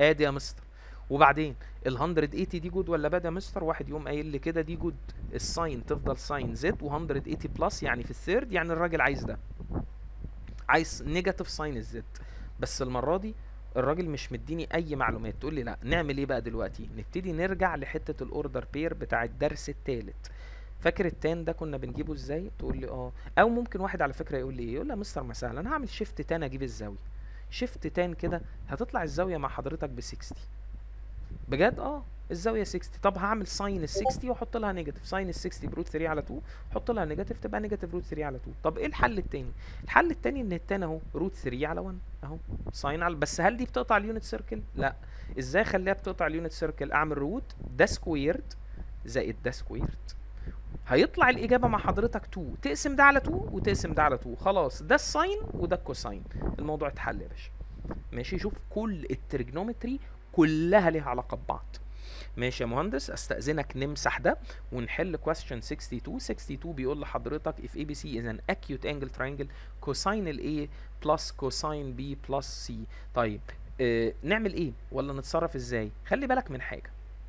ادي يا مستر. وبعدين ال 180 دي جود ولا باد يا مستر؟ واحد يقوم قايل لي كده دي جود، الساين تفضل ساين زد و180 بلس يعني في الثيرد، يعني الراجل عايز ده، عايز نيجاتيف ساين الزد. بس المره دي الراجل مش مديني اي معلومات. تقول لي لا نعمل ايه بقى دلوقتي؟ نبتدي نرجع لحته الاوردر بير بتاع الدرس الثالث. فاكر التان ده كنا بنجيبه ازاي؟ تقول لي اه. او ممكن واحد على فكره يقول لي ايه، يقول لي يا مستر ما سهل، انا هعمل شيفت تان اجيب الزاويه. شيفت تان كده هتطلع الزاويه مع حضرتك ب 60. بجد اه الزاويه 60. طب هعمل ساين ال 60 واحط لها نيجاتيف، ساين ال 60 بروت 3 على 2 احط لها نيجاتيف تبقى نيجاتيف روت 3 على 2. طب ايه الحل التاني؟ الحل التاني ان التان اهو روت 3 على 1 اهو ساين على، بس هل دي بتقطع اليونت سيركل؟ لا. ازاي اخليها بتقطع اليونت سيركل؟ اعمل روت ده سكويرد زائد ده سكويرد، هيطلع الاجابه مع حضرتك 2. تقسم ده على 2 وتقسم ده على 2، خلاص ده الساين وده الكوساين، الموضوع اتحل يا باشا. ماشي. شوف كل التريجنومتري كلها ليها علاقه ببعض. ماشي يا مهندس، استأذنك نمسح ده ونحل question 62. 62 بيقول لحضرتك if ABC is an acute angle triangle cosine ال A plus cosine B plus C. طيب نعمل ايه ولا نتصرف ازاي؟ خلي بالك من حاجة،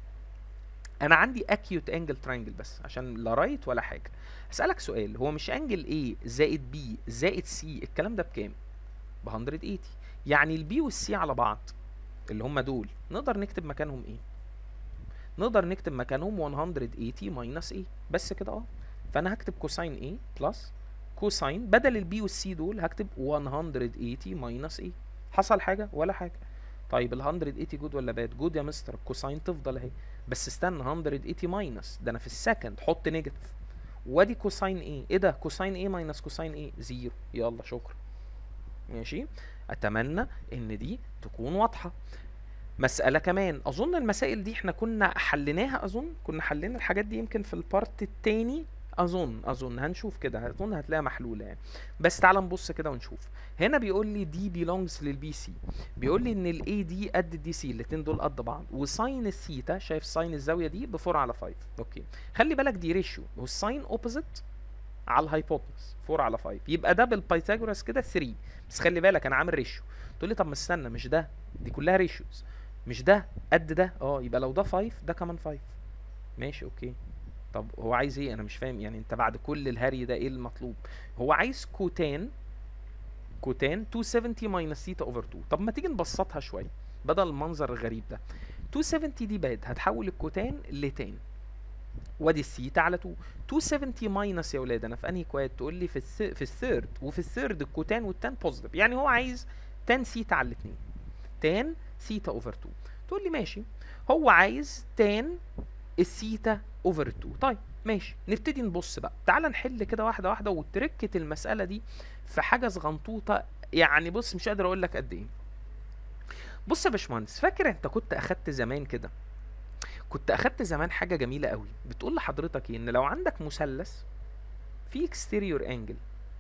انا عندي acute angle triangle بس عشان لا رايت ولا حاجة. هسألك سؤال، هو مش انجل A زائد B زائد C الكلام ده بكام؟ ب 180. يعني البي والسي على بعض اللي هم دول نقدر نكتب مكانهم ايه؟ نقدر نكتب مكانهم 180 ماينس ايه بس كده اه. فانا هكتب كوساين ايه بلس كوساين، بدل البي والسي دول هكتب 180 ماينس ايه. حصل حاجه ولا حاجه؟ طيب ال 180 جود ولا باد؟ جود يا مستر، الكوساين تفضل اهي. بس استنى 180 ماينس ده انا في السكند حط نيجاتيف، وادي كوساين ايه. ايه ده؟ كوساين ايه ماينس كوساين ايه؟ زيرو. يلا شكرا. ماشي. اتمنى ان دي تكون واضحه. مسألة كمان، أظن المسائل دي احنا كنا حليناها، أظن كنا حلينا الحاجات دي يمكن في البارت التاني، أظن هنشوف كده، أظن هتلاقيها محلولة يعني. بس تعال نبص كده ونشوف. هنا بيقول لي دي belongs للبي سي، بيقول لي إن ال AD قد الدي سي، الاتنين دول قد بعض، وساين الثيتا شايف ساين الزاوية دي ب 4 على 5. أوكي خلي بالك دي ريشيو، والساين أوبوزيت على الهايبوتنس 4 على 5، يبقى ده بالبايثاغورس كده 3. بس خلي بالك أنا عامل ريشيو. تقول لي طب ما استنى، مش ده، دي كلها ريشيوز، مش ده قد ده اه، يبقى لو ده 5 ده كمان 5. ماشي اوكي. طب هو عايز ايه؟ انا مش فاهم يعني، انت بعد كل الهري ده ايه المطلوب؟ هو عايز كوتان 270 ماينس ثيتا اوفر 2. طب ما تيجي نبسطها شويه بدل المنظر الغريب ده. 270 دي باد هتحول الكوتان لتان، وادي الثيتا على 2. 270 ماينس يا ولاد انا في انهي كواد؟ تقول لي في الثيرد، وفي الثيرد الكوتان والتان بوزيتيف، يعني هو عايز تان ثيتا على الاثنين، تان ثيتا اوفر 2. تقول لي ماشي، هو عايز تان الثيتا اوفر 2. طيب ماشي، نبتدي نبص بقى، تعال نحل كده واحده واحده. وتركه المساله دي في حاجه صغنطوطه يعني، بص مش قادر اقول لك قد ايه. بص يا باشمهندس، فاكر انت كنت اخدت زمان كده، كنت اخدت زمان حاجه جميله قوي بتقول لحضرتك ايه؟ ان لو عندك مثلث في اكستيريور انجل،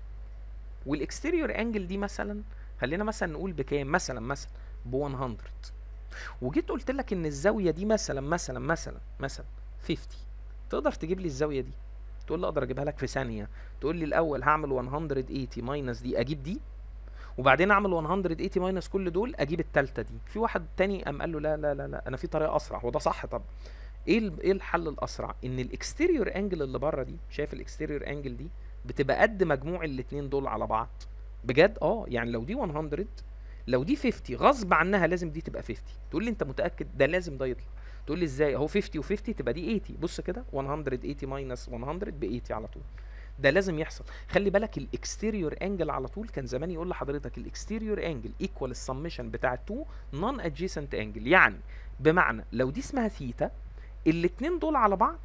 والاكستيريور انجل دي مثلا خلينا مثلا نقول بكام، مثلا ب 100، وجيت قلت لك ان الزاويه دي مثلا 50، تقدر تجيب لي الزاويه دي؟ تقول لي اقدر اجيبها لك في ثانيه. تقول لي الاول هعمل 180 ماينس دي اجيب دي، وبعدين اعمل 180 ماينس كل دول اجيب الثالثه دي. في واحد تاني قام قال له لا لا لا لا انا في طريقه اسرع، وده صح. طب ايه الحل الاسرع؟ ان الاكستيريور انجل اللي بره دي، شايف الاكستيريور انجل دي بتبقى قد مجموع الاثنين دول على بعض. بجد اه، يعني لو دي 100 لو دي 50 غصب عنها لازم دي تبقى 50. تقول لي انت متاكد؟ ده لازم ده يطلع. تقول لي ازاي؟ اهو 50 و50 تبقى دي 80. بص كده 180 ماينس 100 ب 80 على طول، ده لازم يحصل. خلي بالك الاكستيريور انجل على طول كان زمان يقول لحضرتك الاكستيريور انجل ايكوال السمشن بتاع التو نون ادجيسنت انجل، يعني بمعنى لو دي اسمها ثيتا الاثنين دول على بعض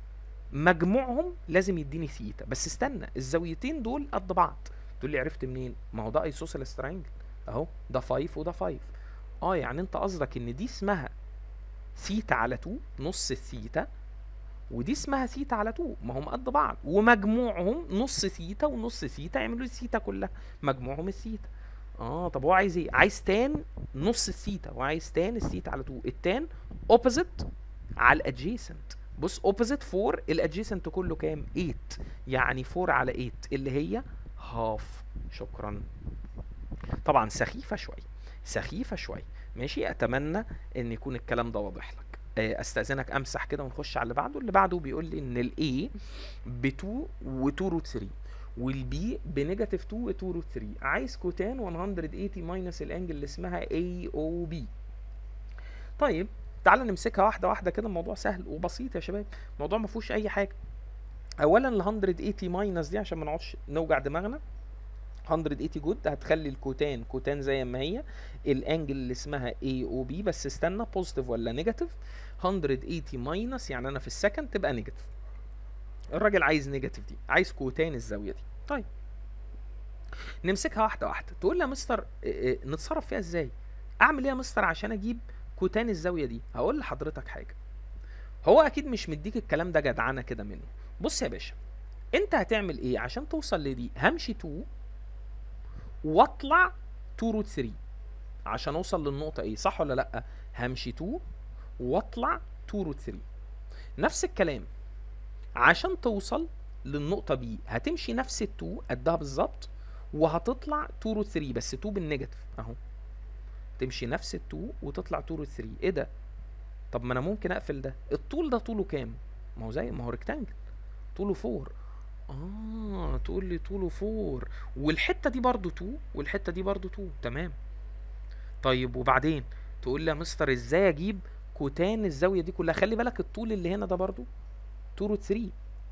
مجموعهم لازم يديني ثيتا. بس استنى، الزاويتين دول قد بعض. تقول لي عرفت منين؟ ما هو ده ايسوسيلس ترينجل اهو، ده 5 وده 5. اه يعني انت قصدك ان دي اسمها ثيتا على 2 نص الثيتا، ودي اسمها ثيتا على 2، ما هم قد بعض ومجموعهم نص ثيتا ونص ثيتا يعملوا الثيتا كلها، مجموعهم الثيتا. اه طب هو عايز ايه؟ عايز تان نص الثيتا، وعايز تان الثيتا على 2. التان اوبوزيت على الادجيسنت. بص اوبوزيت 4، الادجيسنت كله كام؟ 8، يعني 4 على 8 اللي هي هاف. شكرا. طبعا سخيفه شويه، سخيفه شويه. ماشي، اتمنى ان يكون الكلام ده واضح لك. استاذنك امسح كده ونخش على اللي بعده. اللي بعده بيقول لي ان الاي ب 2 و2 روت 3 والبي بنيجاتيف 2 و2 روت 3. عايز كوتان 180 ماينس الانجل اللي اسمها اي او بي. طيب تعالى نمسكها واحده واحده كده. الموضوع سهل وبسيط يا شباب، الموضوع ما فيهوش اي حاجه. اولا ال 180 ماينس دي عشان ما نقعدش نوجع دماغنا، 180 جود هتخلي الكوتان كوتان زي ما هي، الانجل اللي اسمها اي او بي. بس استنى، بوزيتيف ولا نيجاتيف؟ 180 ماينس يعني انا في السكند تبقى نيجاتيف. الراجل عايز نيجاتيف دي، عايز كوتان الزاويه دي. طيب نمسكها واحده واحده. تقول لي يا مستر نتصرف فيها ازاي؟ اعمل ايه يا مستر عشان اجيب كوتان الزاويه دي؟ هقول لحضرتك حاجه، هو اكيد مش مديك الكلام ده جدعنه كده منه. بص يا باشا، انت هتعمل ايه عشان توصل لدي؟ همشي 2 واطلع 2 روت 3 عشان اوصل للنقطه ايه، صح ولا لا؟ همشي 2 واطلع 2 روت 3. نفس الكلام عشان توصل للنقطه بي، هتمشي نفس ال 2 قدها بالظبط وهتطلع 2 روت 3 بس 2 بالنيجاتيف اهو. تمشي نفس ال 2 وتطلع 2 روت 3. ايه ده؟ طب ما انا ممكن اقفل ده. الطول ده طوله كام؟ ما هو زي ما هو ريكتانجل طوله 4. تقول لي طوله 4 والحته دي برضو 2 والحته دي برضو 2. تمام. طيب وبعدين تقول لي يا مستر ازاي اجيب كوتان الزاويه دي كلها؟ خلي بالك الطول اللي هنا ده برضو 2 روت 3.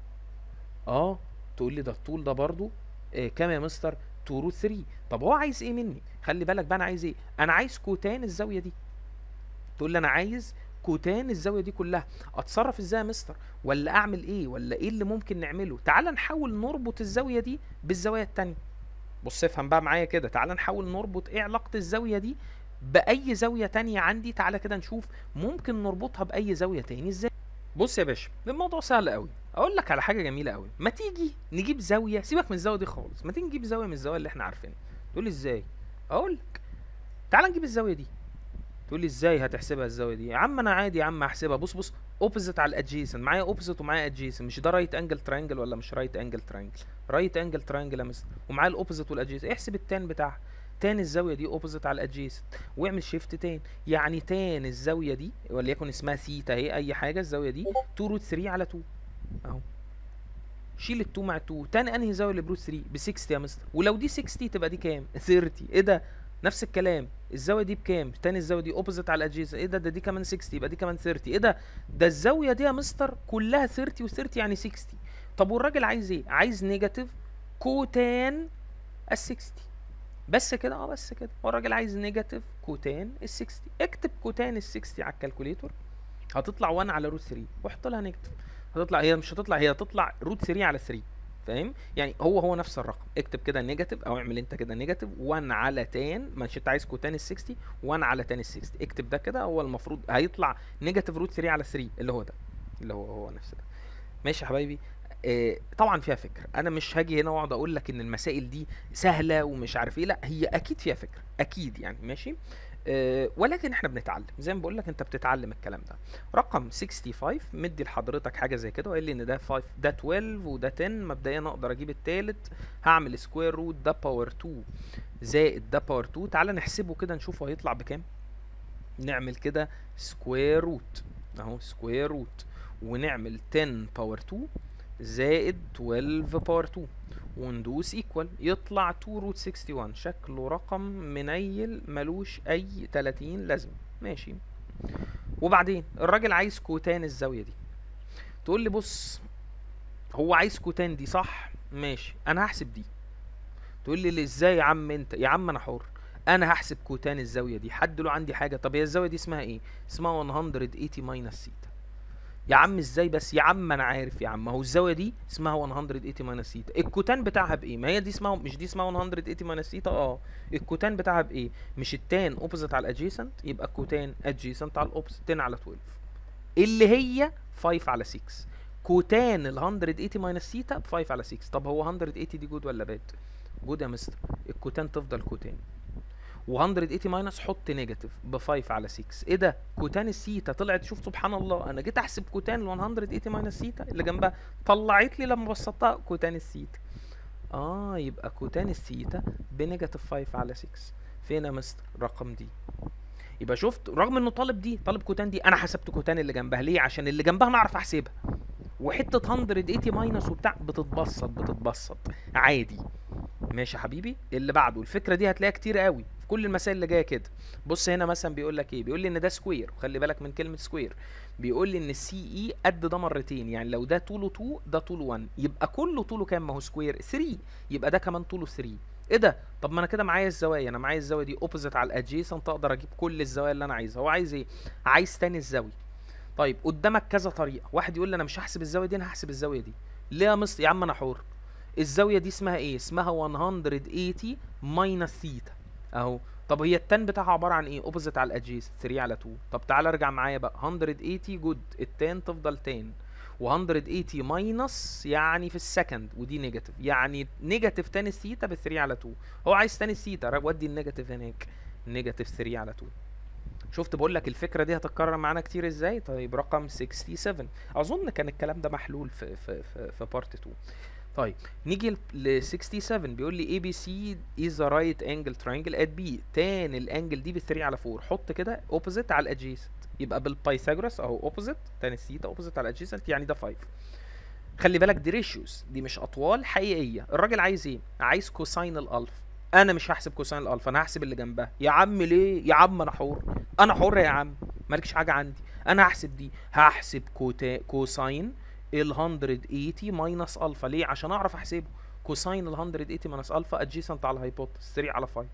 تقول لي ده الطول ده برضو كام يا مستر؟ 2 روت 3. طب هو عايز ايه مني؟ خلي بالك بقى انا عايز ايه. انا عايز كوتان الزاويه دي. تقول لي انا عايز كوتان الزاويه دي كلها. اتصرف ازاي يا مستر؟ ولا اعمل ايه؟ ولا ايه اللي ممكن نعمله؟ تعال نحاول نربط الزاويه دي بالزوايا التانية. بص افهم بقى معايا كده، تعال نحاول نربط ايه علاقه الزاويه دي باي زاويه تانية عندي. تعالى كده نشوف ممكن نربطها باي زاويه تاني ازاي. بص يا باشا، الموضوع سهل قوي. اقول لك على حاجه جميله قوي، ما تيجي نجيب زاويه، سيبك من الزاويه دي خالص، ما تيجي نجيب زاويه من الزوايا اللي احنا عارفينها. تقول لي ازاي؟ اقول لك تعال نجيب الزاويه دي. تقول لي ازاي هتحسبها الزاويه دي؟ يا عم انا عادي يا عم هحسبها. بص اوبوزيت على الادجيسنت، معايا اوبوزيت ومعايا ادجيسنت. مش ده رايت انجل ترينجل ولا مش رايت انجل ترينجل؟ رايت انجل ترينجل يا مستر، ومعايا الاوبوزيت والادجيسنت. احسب التان بتاعها. تان الزاويه دي اوبوزيت على الادجيسنت واعمل شيفت تان، يعني تان الزاويه دي وليكن اسمها ثيتا اهي، اي حاجه. الزاويه دي 2 روت 3 على 2 اهو. شيل ال 2 مع 2. تان انهي زاويه اللي بروت 3؟ ب 60 يا مستر. ولو دي 60 تبقى دي كام؟ 30. ايه ده؟ نفس الكلام. الزاويه دي بكام؟ تاني الزاويه دي اوبوزيت على الادجيسنت. ايه ده؟ دي كمان 60 يبقى دي كمان 30. ايه ده؟ ده الزاويه دي يا مستر كلها 30 و30 يعني 60. طب والراجل عايز ايه؟ عايز نيجاتيف كوتان ال 60. بس كده؟ بس كده. هو الراجل عايز نيجاتيف كوتان ال 60. اكتب كوتان ال 60 على الكالكوليتور، هتطلع 1 على روت 3 وحط لها نيجاتيف. هتطلع، هي مش هتطلع، هي هتطلع روت 3 على 3. فاهم؟ يعني هو نفس الرقم. اكتب كده نيجاتيف، او اعمل انت كده نيجاتيف 1 على تان، مش انت عايز كوتان ال 60، 1 على تان ال 60. اكتب ده كده، هو المفروض هيطلع نيجاتيف روت 3 على 3 اللي هو ده، اللي هو نفس ده. ماشي يا حبايبي. طبعا فيها فكره. انا مش هاجي هنا واقعد اقول لك ان المسائل دي سهله ومش عارف ايه، لا هي اكيد فيها فكره، اكيد يعني. ماشي. ولكن احنا بنتعلم زي ما بقول لك، انت بتتعلم الكلام ده. رقم 65 مدي لحضرتك حاجه زي كده، وقال لي ان ده 5 ده 12 وده 10. مبدئيا اقدر اجيب التالت، هعمل سكوير روت ده باور 2 زائد ده باور 2. تعالى نحسبه كده نشوفه هيطلع بكام. نعمل كده سكوير روت اهو، سكوير روت، ونعمل 10 باور 2 زائد 12 باور 2 وندوس ايكوال، يطلع 2 روت 61. شكله رقم منيل ملوش اي 30 لازمه. ماشي. وبعدين الراجل عايز كوتان الزاويه دي. تقول لي بص، هو عايز كوتان دي صح؟ ماشي، انا هحسب دي. تقول لي ازاي يا عم انت؟ يا عم انا حر، انا هحسب كوتان الزاويه دي. حد له عندي حاجه؟ طب هي الزاويه دي اسمها ايه؟ اسمها 180 ماينس سيتا. يا عم ازاي بس؟ يا عم انا عارف يا عم، هو الزاويه دي اسمها 180 ماينس سيتا. الكوتان بتاعها بايه؟ ما هي دي اسمها، مش دي اسمها 180 ماينس سيتا؟ الكوتان بتاعها بايه؟ مش التان اوبوزيت على الادجيسنت، يبقى الكوتان ادجيسنت على الاوبوزيت 10 على 12 اللي هي 5 على 6. كوتان ال 180 ماينس سيتا ب 5 على 6. طب هو 180 دي جود ولا باد؟ جود يا مستر. الكوتان تفضل كوتان، و180 ماينس حط نيجاتيف ب 5 على 6. ايه ده؟ كوتان السيتا طلعت. شوف سبحان الله، انا جيت احسب كوتان ال 180 ماينس سيتا اللي جنبها، طلعت لي لما بسطتها كوتان السيتا. يبقى كوتان السيتا بنيجاتيف 5 على 6. فين يا مستر؟ رقم دي. يبقى شفت رغم انه طالب دي، طالب كوتان دي، انا حسبت كوتان اللي جنبها. ليه؟ عشان اللي جنبها انا اعرف احسبها. وحته 180 ماينس وبتاع بتتبسط عادي. ماشي يا حبيبي. اللي بعده الفكره دي هتلاقيها كتير قوي في كل المسائل اللي جايه كده. بص هنا مثلا بيقول لك ايه، بيقول لي ان ده سكوير، وخلي بالك من كلمه سكوير. بيقول لي ان السي اي قد ده مرتين، يعني لو ده طوله 2 ده طوله 1، يبقى كله طوله كام؟ ما هو سكوير 3، يبقى ده كمان طوله 3. ايه ده؟ طب ما انا كده معايا الزوايا، انا معايا الزاويه دي اوبوزيت على الادجيسنت، اقدر اجيب كل الزوايا اللي انا عايزها. هو عايز ايه؟ عايز تاني الزاويه. طيب قدامك كذا طريقه، واحد يقول لي انا مش هحسب الزاويه دي، انا هحسب الزاويه دي. ليه يا مصر؟ يا عم انا حر. الزاويه دي اسمها ايه؟ اسمها 180 ماينس ثيتا اهو. طب هي التان بتاعها عباره عن ايه؟ اوبوزيت على الادجيس 3 على 2. طب تعالى ارجع معايا بقى، 180 جود، التان تفضل تان، و180 ماينس يعني في السكند، ودي نيجاتيف، يعني نيجاتيف تان الثيتا ب 3 على 2. هو عايز تان الثيتا، ودي النيجاتيف هناك، نيجاتيف 3 على 2. شفت بقول لك الفكره دي هتتكرر معانا كتير ازاي؟ طيب رقم 67، اظن كان الكلام ده محلول في بارت 2. طيب نيجي ل 67، بيقول لي ABC is the right angle triangle at B، تان الانجل دي ب 3 على 4. حط كده opposite على الادجيسنت، يبقى بالبايثاغورس اهو opposite تان الثيتا opposite على الادجيسنت، يعني ده 5. خلي بالك دي ريشيوز، دي مش اطوال حقيقيه. الراجل عايز ايه؟ عايز كوساين الالفا. انا مش هحسب كوساين الالفا، انا هحسب اللي جنبها. يا عم ليه؟ يا عم انا حر، انا حر يا عم، مالكش حاجه عندي. انا هحسب دي، هحسب كوساين ال 180 ماينس الفا. ليه؟ عشان اعرف احسبه. كوساين ال 180 ماينس الفا ادجيسنت على الهايبوتنس 3 على 5.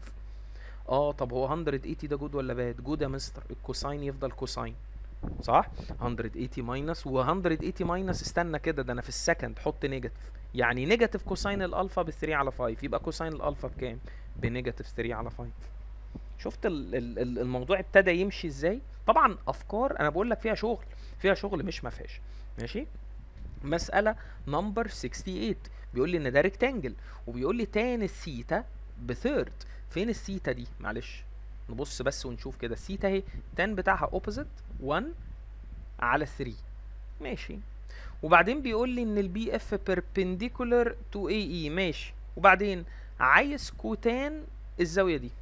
طب هو 180 ده جود ولا باد؟ جود يا مستر، الكوساين يفضل كوساين، صح؟ 180 ماينس و180 ماينس، استنى كده، ده انا في السكند، حط نيجاتيف، يعني نيجاتيف كوساين الالفا ب 3 على 5، يبقى كوساين الالفا بكام؟ بنيجاتيف 3 على 5. شفت الموضوع ابتدى يمشي ازاي؟ طبعا افكار انا بقول لك فيها شغل، فيها شغل مش ما فيهاش. ماشي. مسألة نمبر 68، بيقول لي ان ده ريكتانجل، وبيقول لي تان الثيتا بثيرد. فين الثيتا دي؟ معلش نبص بس ونشوف كده. الثيتا اهي، تان بتاعها اوبوزيت 1 على 3. ماشي. وبعدين بيقول لي ان البي اف بيربنديكولار تو اي اي. ماشي. وبعدين عايز كوتان الزاويه دي.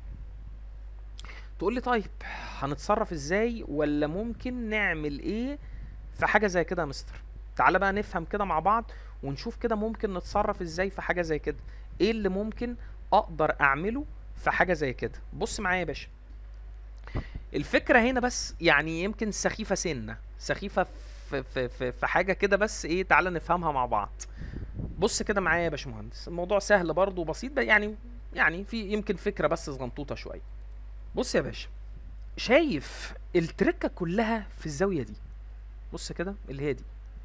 تقول لي طيب هنتصرف ازاي، ولا ممكن نعمل ايه في حاجه زي كده يا مستر؟ تعالى بقى نفهم كده مع بعض ونشوف كده ممكن نتصرف ازاي في حاجه زي كده. ايه اللي ممكن اقدر اعمله في حاجه زي كده؟ بص معايا يا باشا، الفكره هنا بس يعني يمكن سخيفه، سنه سخيفه في حاجه كده، بس ايه، تعالى نفهمها مع بعض. بص كده معايا يا باشمهندس، الموضوع سهل برضه وبسيط، يعني في يمكن فكره بس صغنطوطه شويه. بص يا باشا، شايف التركه كلها في الزاويه دي؟ بص كده، اللي هي دي،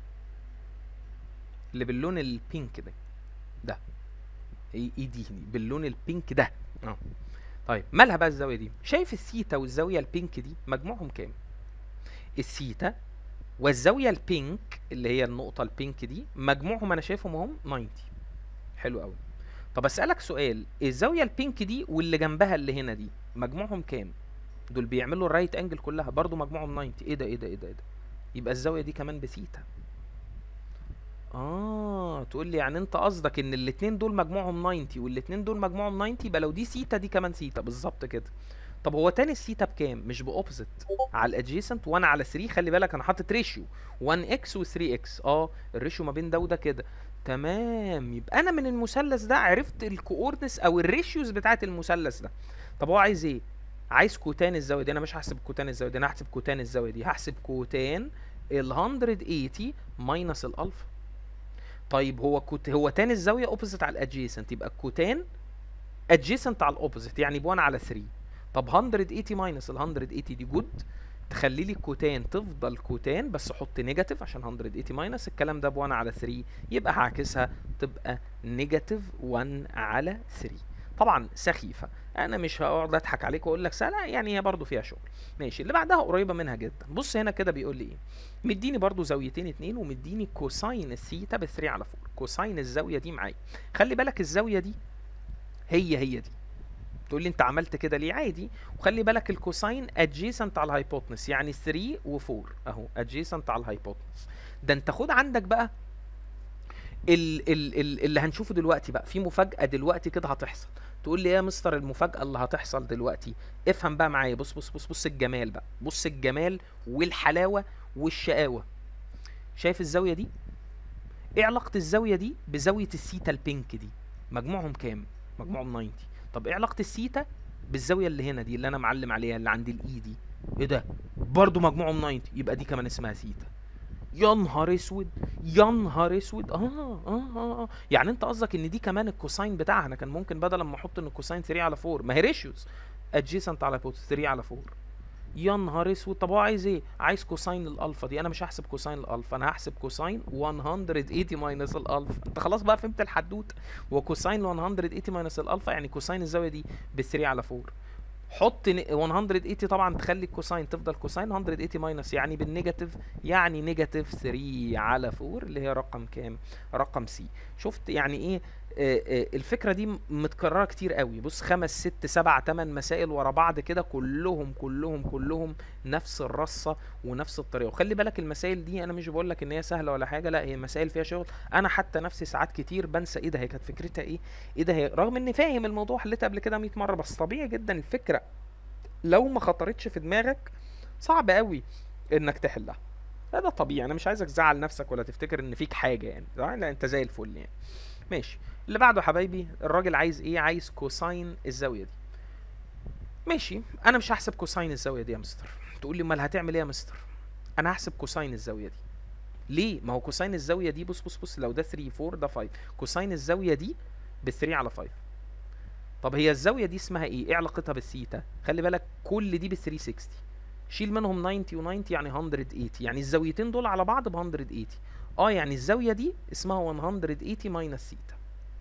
اللي باللون البينك ده ايه دي باللون البينك ده. طيب مالها بقى الزاويه دي؟ شايف الثيتا والزاويه البينك دي مجموعهم كام؟ الثيتا والزاويه البينك اللي هي النقطه البينك دي مجموعهم انا شايفهم اهم 90. حلو قوي. طب اسالك سؤال، الزاويه البينك دي واللي جنبها اللي هنا دي مجموعهم كام؟ دول بيعملوا الرايت انجل كلها، برضو مجموعهم 90. ايه ده؟ يبقى الزاويه دي كمان بثيتا. تقول لي يعني انت قصدك ان الاتنين دول مجموعهم 90 والاتنين دول مجموعهم 90، يبقى لو دي سيتا دي كمان سيتا، بالظبط كده. طب هو تاني السيتا بكام؟ مش باوبوزيت على الادجيسنت 1 على 3. خلي بالك انا حاطط ريشيو 1 اكس و 3 اكس، الريشيو ما بين ده وده كده. تمام، يبقى انا من المثلث ده عرفت الكوردنس او الريشيوز بتاعت المثلث ده. طب هو عايز ايه؟ عايز كوتان الزاويه دي. انا مش هحسب كوتان الزاويه دي، انا هحسب كوتان الزاويه دي، هحسب كوتان ال 180 ماينس الالفا. طيب هو تان الزاويه اوبوزيت على الادجيسنت، يبقى الكوتان ادجيسنت على الاوبوزيت، يعني ب1 على 3. طب 180 ماينس ال 180 دي جود، تخلي لي الكوتان تفضل كوتان، بس حط نيجاتيف عشان 180 ماينس الكلام ده ب1 على 3، يبقى هعكسها تبقى نيجاتيف 1 على 3. طبعا سخيفه، انا مش هقعد اضحك عليك واقول لك سهله، يعني هي برضو فيها شغل. ماشي. اللي بعدها قريبه منها جدا. بص هنا كده بيقول لي ايه، مديني برضو زاويتين 2 ومديني كوساين الثيتا ب 3 على 4. كوساين الزاويه دي معايا، خلي بالك الزاويه دي هي دي. تقول لي انت عملت كده ليه؟ عادي. وخلي بالك الكوساين ادجيسنت على الهايبوتنس، يعني 3 و4 اهو ادجيسنت على الهايبوتنس. ده انت خد عندك بقى اللي هنشوفه دلوقتي بقى في مفاجأة دلوقتي كده هتحصل. تقول لي ايه يا مستر المفاجأة اللي هتحصل دلوقتي؟ افهم بقى معايا، بص بص بص بص الجمال بقى، بص الجمال والحلاوة والشقاوة. شايف الزاوية دي؟ ايه علاقة الزاوية دي بزاوية السيتا البينك دي؟ مجموعهم كام؟ مجموعهم 90. طب ايه علاقة السيتا بالزاوية اللي هنا دي اللي انا معلم عليها اللي عند الاي دي؟ ايه ده؟ برضو مجموعهم 90، يبقى دي كمان اسمها سيتا. يا نهار اسود، يا نهار اسود. يعني انت قصدك ان دي كمان الكوساين بتاعها؟ انا كان ممكن بدل ما احط ان الكوساين 3 على 4، ما هي ريشيوز ادجيسنت على بوت 3 على 4. يا نهار اسود. طب هو عايز ايه؟ عايز كوساين الالفا دي. انا مش هحسب كوساين الالفا، انا هحسب كوساين 180 ماينس الالفا. انت خلاص بقى فهمت الحدوته. وكوساين 180 ماينس الالفا يعني كوساين الزاويه دي ب 3 على 4. حط 180 طبعا تخلي الكوساين تفضل كوساين 180 ماينس يعني بالنيجاتيف، يعني نيجاتيف 3 على 4 اللي هي رقم كام؟ رقم سي. شفت يعني ايه؟ الفكره دي متكرره كتير قوي. بص 5 6 7 8 مسائل ورا بعض كده، كلهم نفس الرصه ونفس الطريقه. وخلي بالك المسائل دي انا مش بقول لك ان هي سهله ولا حاجه، لا هي مسائل فيها شغل. انا حتى نفسي ساعات كتير بنسى ايه ده هي كانت فكرتها ايه، ايه ده هي، رغم اني فاهم الموضوع حليتها قبل كده 100 مره. بس طبيعي جدا الفكره لو ما خطرتش في دماغك صعب قوي انك تحلها. هذا طبيعي، انا مش عايزك تزعل نفسك ولا تفتكر ان فيك حاجه يعني، لا انت زي الفل يعني. ماشي، اللي بعده يا حبايبي الراجل عايز ايه؟ عايز كوساين الزاويه دي. ماشي، انا مش هحسب كوساين الزاويه دي يا مستر. تقول لي امال هتعمل ايه يا مستر؟ انا هحسب كوساين الزاويه دي. ليه؟ ما هو كوساين الزاويه دي بص بص بص، لو ده 3 4 ده 5، كوساين الزاويه دي ب 3 على 5. طب هي الزاويه دي اسمها ايه؟ ايه علاقتها بالثيتا؟ خلي بالك كل دي ب 360، شيل منهم 90 و90 يعني 180، يعني الزاويتين دول على بعض ب 180. يعني الزاويه دي اسمها 180 ماينس ثيتا.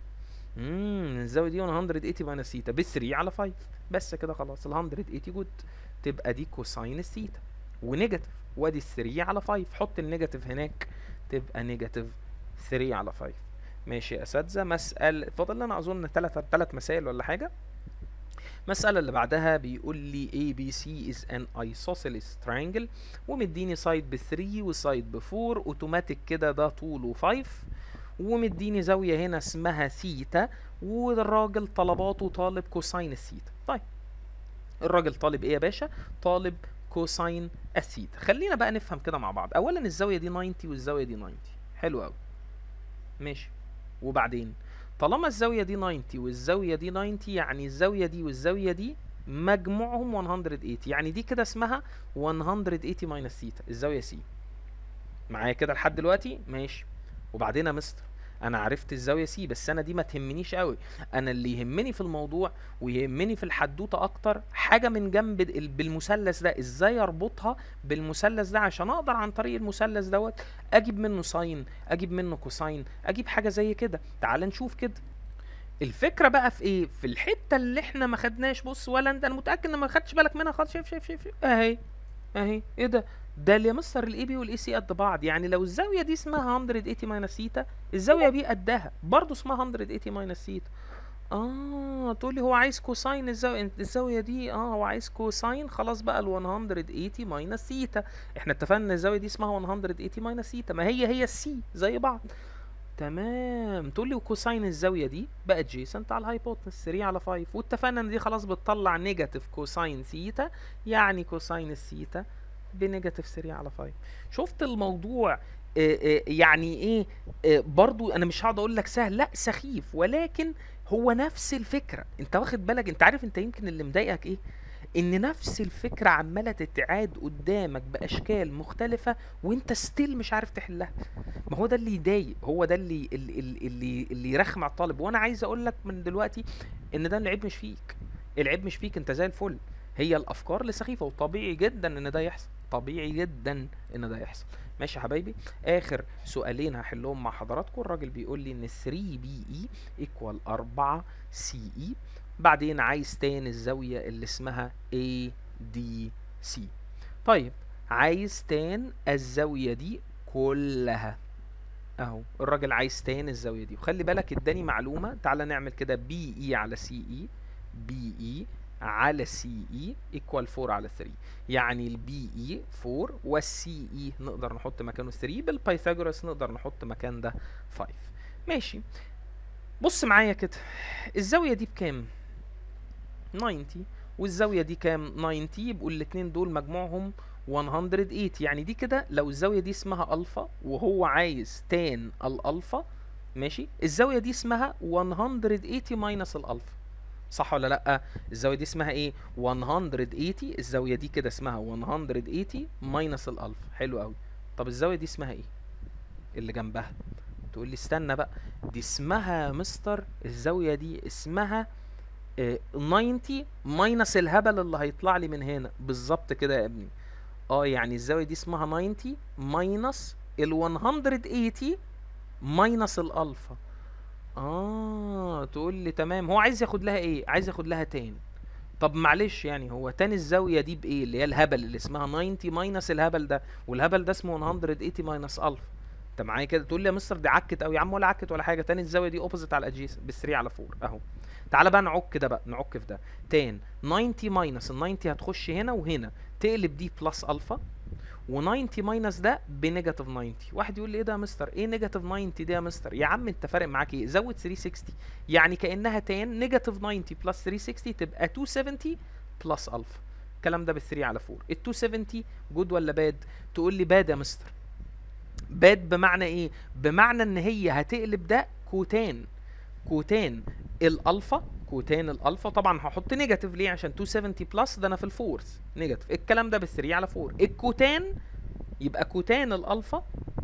الزاويه دي 180 ماينس ثيتا ب 3 على 5. بس كده خلاص، ال 180 جود. تبقى دي كوساين الثيتا ونيجاتيف، وادي 3 على 5. حط النيجاتيف هناك تبقى نيجاتيف 3 على 5. ماشي يا اساتذه. مسألة فاضل لنا اظن ثلاث مسائل ولا حاجه. المسألة اللي بعدها بيقول لي ABC is an isosceles triangle، ومديني سايد ب 3 وسايد ب 4، اوتوماتيك كده ده طوله 5، ومديني زاوية هنا اسمها ثيتا، والراجل طلباته طالب كوساين الثيتا. طيب الراجل طالب ايه يا باشا؟ طالب كوساين الثيتا. خلينا بقى نفهم كده مع بعض. اولا الزاوية دي 90 والزاوية دي 90، حلو قوي ماشي. وبعدين طالما الزاوية دي 90 والزاوية دي 90، يعني الزاوية دي والزاوية دي مجموعهم 180، يعني دي كده اسمها 180 ماينس ثيتا الزاوية سي. معايا كده لحد دلوقتي؟ ماشي. وبعدين يا مستر انا عرفت الزاوية سي، بس انا دي ما تهمنيش قوي. انا اللي يهمني في الموضوع ويهمني في الحدوتة اكتر حاجة من جنب بالمثلث ده، ازاي اربطها بالمثلث ده عشان اقدر عن طريق المثلث دوت اجيب منه ساين، اجيب منه كوساين، اجيب حاجة زي كده. تعال نشوف كده. الفكرة بقى في ايه؟ في الحتة اللي احنا ما خدناش. بص ولا انت، انا متأكد ان ما خدتش بالك منها خالص. شايف اهي اهي. ايه ده اللي يا مستر الاي بي والاي سي قد بعض، يعني لو الزاويه دي اسمها 180 ماينس ثيتا، الزاويه بي قدها برضه اسمها 180 ماينس ثيتا. تقول لي هو عايز كوساين الزاويه دي. هو عايز كوساين. خلاص بقى ال 180 ماينس ثيتا. احنا اتفقنا ان الزاويه دي اسمها 180 ماينس ثيتا، ما هي السي زي بعض. تمام. تقول لي وكوساين الزاويه دي بقى ادجيسنت على الهايبوتنس 3 على 5، واتفقنا ان دي خلاص بتطلع نيجاتيف كوساين ثيتا، يعني كوساين الثيتا بنيجاتيف 3 على 5. شفت الموضوع؟ يعني ايه؟ برضو انا مش هقعد اقول لك سهل، لا سخيف، ولكن هو نفس الفكره. انت واخد بالك؟ انت عارف انت يمكن اللي مضايقك ايه؟ ان نفس الفكره عماله تتعاد قدامك باشكال مختلفه وانت ستيل مش عارف تحلها. ما هو ده اللي يضايق، هو ده اللي يرخم على الطالب. وانا عايز اقول لك من دلوقتي ان ده العيب مش فيك، العيب مش فيك، انت زي الفل. هي الافكار اللي سخيفه، وطبيعي جدا ان ده يحصل، طبيعي جدا ان ده يحصل. ماشي يا حبايبي. اخر سؤالين هحلهم مع حضراتكم. الراجل بيقول لي ان 3 بي اي ايكوال 4 سي اي. بعدين عايز تاني الزاويه اللي اسمها اي دي سي. طيب عايز تان الزاويه دي كلها اهو. الراجل عايز تان الزاويه دي، وخلي بالك اداني معلومه. تعالى نعمل كده بي اي على سي اي، بي اي على سي اي ايكوال 4 على 3، يعني البي اي 4 والسي اي نقدر نحط مكانه 3، بالبايثاغورس نقدر نحط مكان ده 5. ماشي، بص معايا كده، الزاوية دي بكام؟ 90، والزاوية دي كام؟ 90، يبقوا الاتنين دول مجموعهم 180. يعني دي كده لو الزاوية دي اسمها الفا وهو عايز تان الالفا، ماشي، الزاوية دي اسمها 180 ماينس الالفا، صح ولا لا؟ الزاوية دي اسمها ايه؟ 180. الزاوية دي كده اسمها 180 ماينس الالفا. حلو قوي. طب الزاوية دي اسمها ايه اللي جنبها؟ تقول لي استنى بقى، دي اسمها مستر، الزاوية دي اسمها 90 ماينس الهبل اللي هيطلع لي من هنا. بالظبط كده يا ابني. يعني الزاوية دي اسمها 90 ماينس ال 180 ماينس الالفا. تقول لي تمام، هو عايز ياخد لها ايه؟ عايز ياخد لها تان. طب معلش، يعني هو تاني الزاوية دي بايه؟ اللي هي الهبل اللي اسمها 90 ماينس الهبل ده، والهبل ده اسمه 180 ماينس الفا. انت معايا كده؟ تقول لي يا مستر دي عكت قوي. يا عم ولا عكت ولا حاجة، تاني الزاوية دي اوبوزيت على الادجيسنت ب 3 على 4 اهو. تعالى بقى نعك ده بقى، نعك في ده. تان 90 ماينس ال 90 هتخش هنا وهنا، تقلب دي بلس الفا، و90 ماينس ده بنيجاتيف 90. واحد يقول لي ايه ده يا مستر؟ ايه نيجاتيف 90 دي يا مستر؟ يا عم انت فارق معاك ايه؟ زود 360، يعني كانها تان نيجاتيف 90 بلس 360 تبقى 270 بلس الفا. الكلام ده ب 3 على 4. ال 270 جود ولا باد؟ تقول لي باد يا مستر. باد بمعنى ايه؟ بمعنى ان هي هتقلب ده كوتان، كوتان الالفا، كوتان الالفا. طبعا هحط نيجاتيف ليه؟ عشان 270 بلس ده انا في الفورث نيجاتيف. الكلام ده ب 3 على 4. الكوتان يبقى كوتان الالفا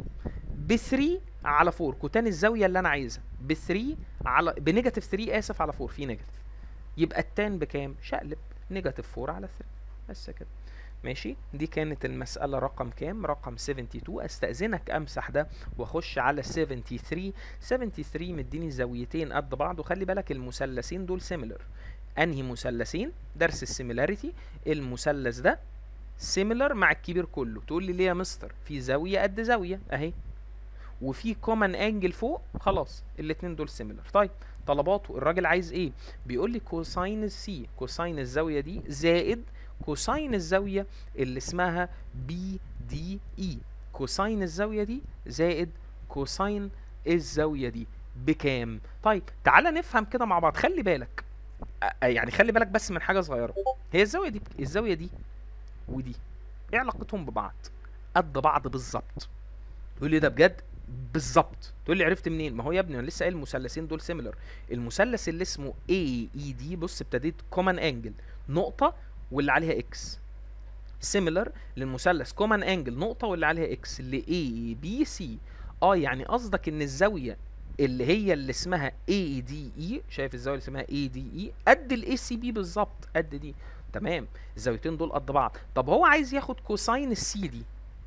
ب 3 على 4، كوتان الزاويه اللي انا عايزها ب 3 على بنيجاتيف 3 اسف على 4 في نيجاتيف. يبقى التان بكام؟ شقلب نيجاتيف 4 على 3 بس كده. ماشي، دي كانت المسألة رقم كام؟ رقم 72. استأذنك امسح ده واخش على 73. 73 مديني زاويتين قد بعض، وخلي بالك المثلثين دول سيميلر. انهي مثلثين؟ درس السيميلاريتي. المثلث ده سيميلر مع الكبير كله. تقول لي ليه يا مستر؟ في زاوية قد زاوية اهي، وفي كومن انجل فوق، خلاص الاتنين دول سيميلر. طيب طلباته، الراجل عايز ايه؟ بيقول لي كوساين السي، كوساين الزاوية دي زائد كوساين الزاوية اللي اسمها بي دي اي. كوساين الزاوية دي زائد كوساين الزاوية دي بكام؟ طيب تعالى نفهم كده مع بعض. خلي بالك، يعني خلي بالك بس من حاجة صغيرة. هي الزاوية دي ودي ايه علاقتهم ببعض؟ قد بعض بالظبط. تقول لي ده بجد؟ بالظبط. تقول لي عرفت منين؟ ما هو يا ابني انا لسه قايل المثلثين دول سيميلر. المثلث اللي اسمه اي اي دي، بص ابتديت كومن انجل نقطه واللي عليها اكس، سيميلر للمثلث كومن انجل نقطه واللي عليها اكس اللي اي بي سي. يعني قصدك ان الزاويه اللي اسمها اي دي اي، شايف الزاويه اللي اسمها اي دي اي قد الاي سي بي بالظبط، قد دي. تمام، الزاويتين دول قد بعض. طب هو عايز ياخد كوساين السي دي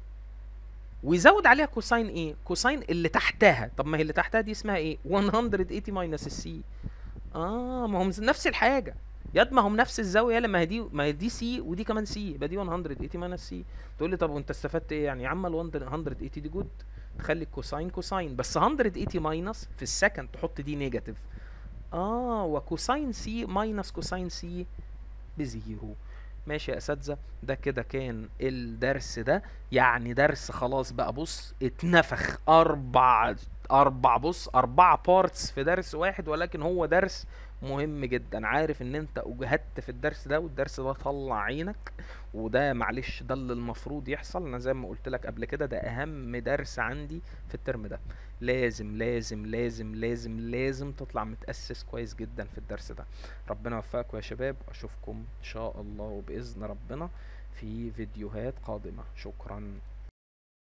ويزود عليها كوساين ايه؟ كوساين اللي تحتها. طب ما هي اللي تحتها دي اسمها ايه؟ 180 ماينس السي. ما هم نفس الحاجه ياد، ما هم نفس الزاويه. لما هي دي، ما هي دي سي ودي كمان سي، يبقى دي 180 ماينس سي. تقول لي طب وانت استفدت ايه يعني؟ يا عم ال 180 دي جود، تخلي الكوساين كوساين، بس 180 ماينس في السكند تحط دي نيجاتيف. وكوساين سي ماينس كوساين سي بزيرو. ماشي يا اساتذه، ده كده كان الدرس ده. يعني درس خلاص بقى، بص اتنفخ بص 4 بارتس في درس واحد، ولكن هو درس مهم جدا. عارف ان انت اجهدت في الدرس ده، والدرس ده طلع عينك، وده معلش ده اللي المفروض يحصل. انا زي ما قلت لك قبل كده، ده اهم درس عندي في الترم ده. لازم لازم لازم لازم لازم تطلع متأسس كويس جدا في الدرس ده. ربنا يوفقكم يا شباب، اشوفكم ان شاء الله وبإذن ربنا في فيديوهات قادمة. شكرا.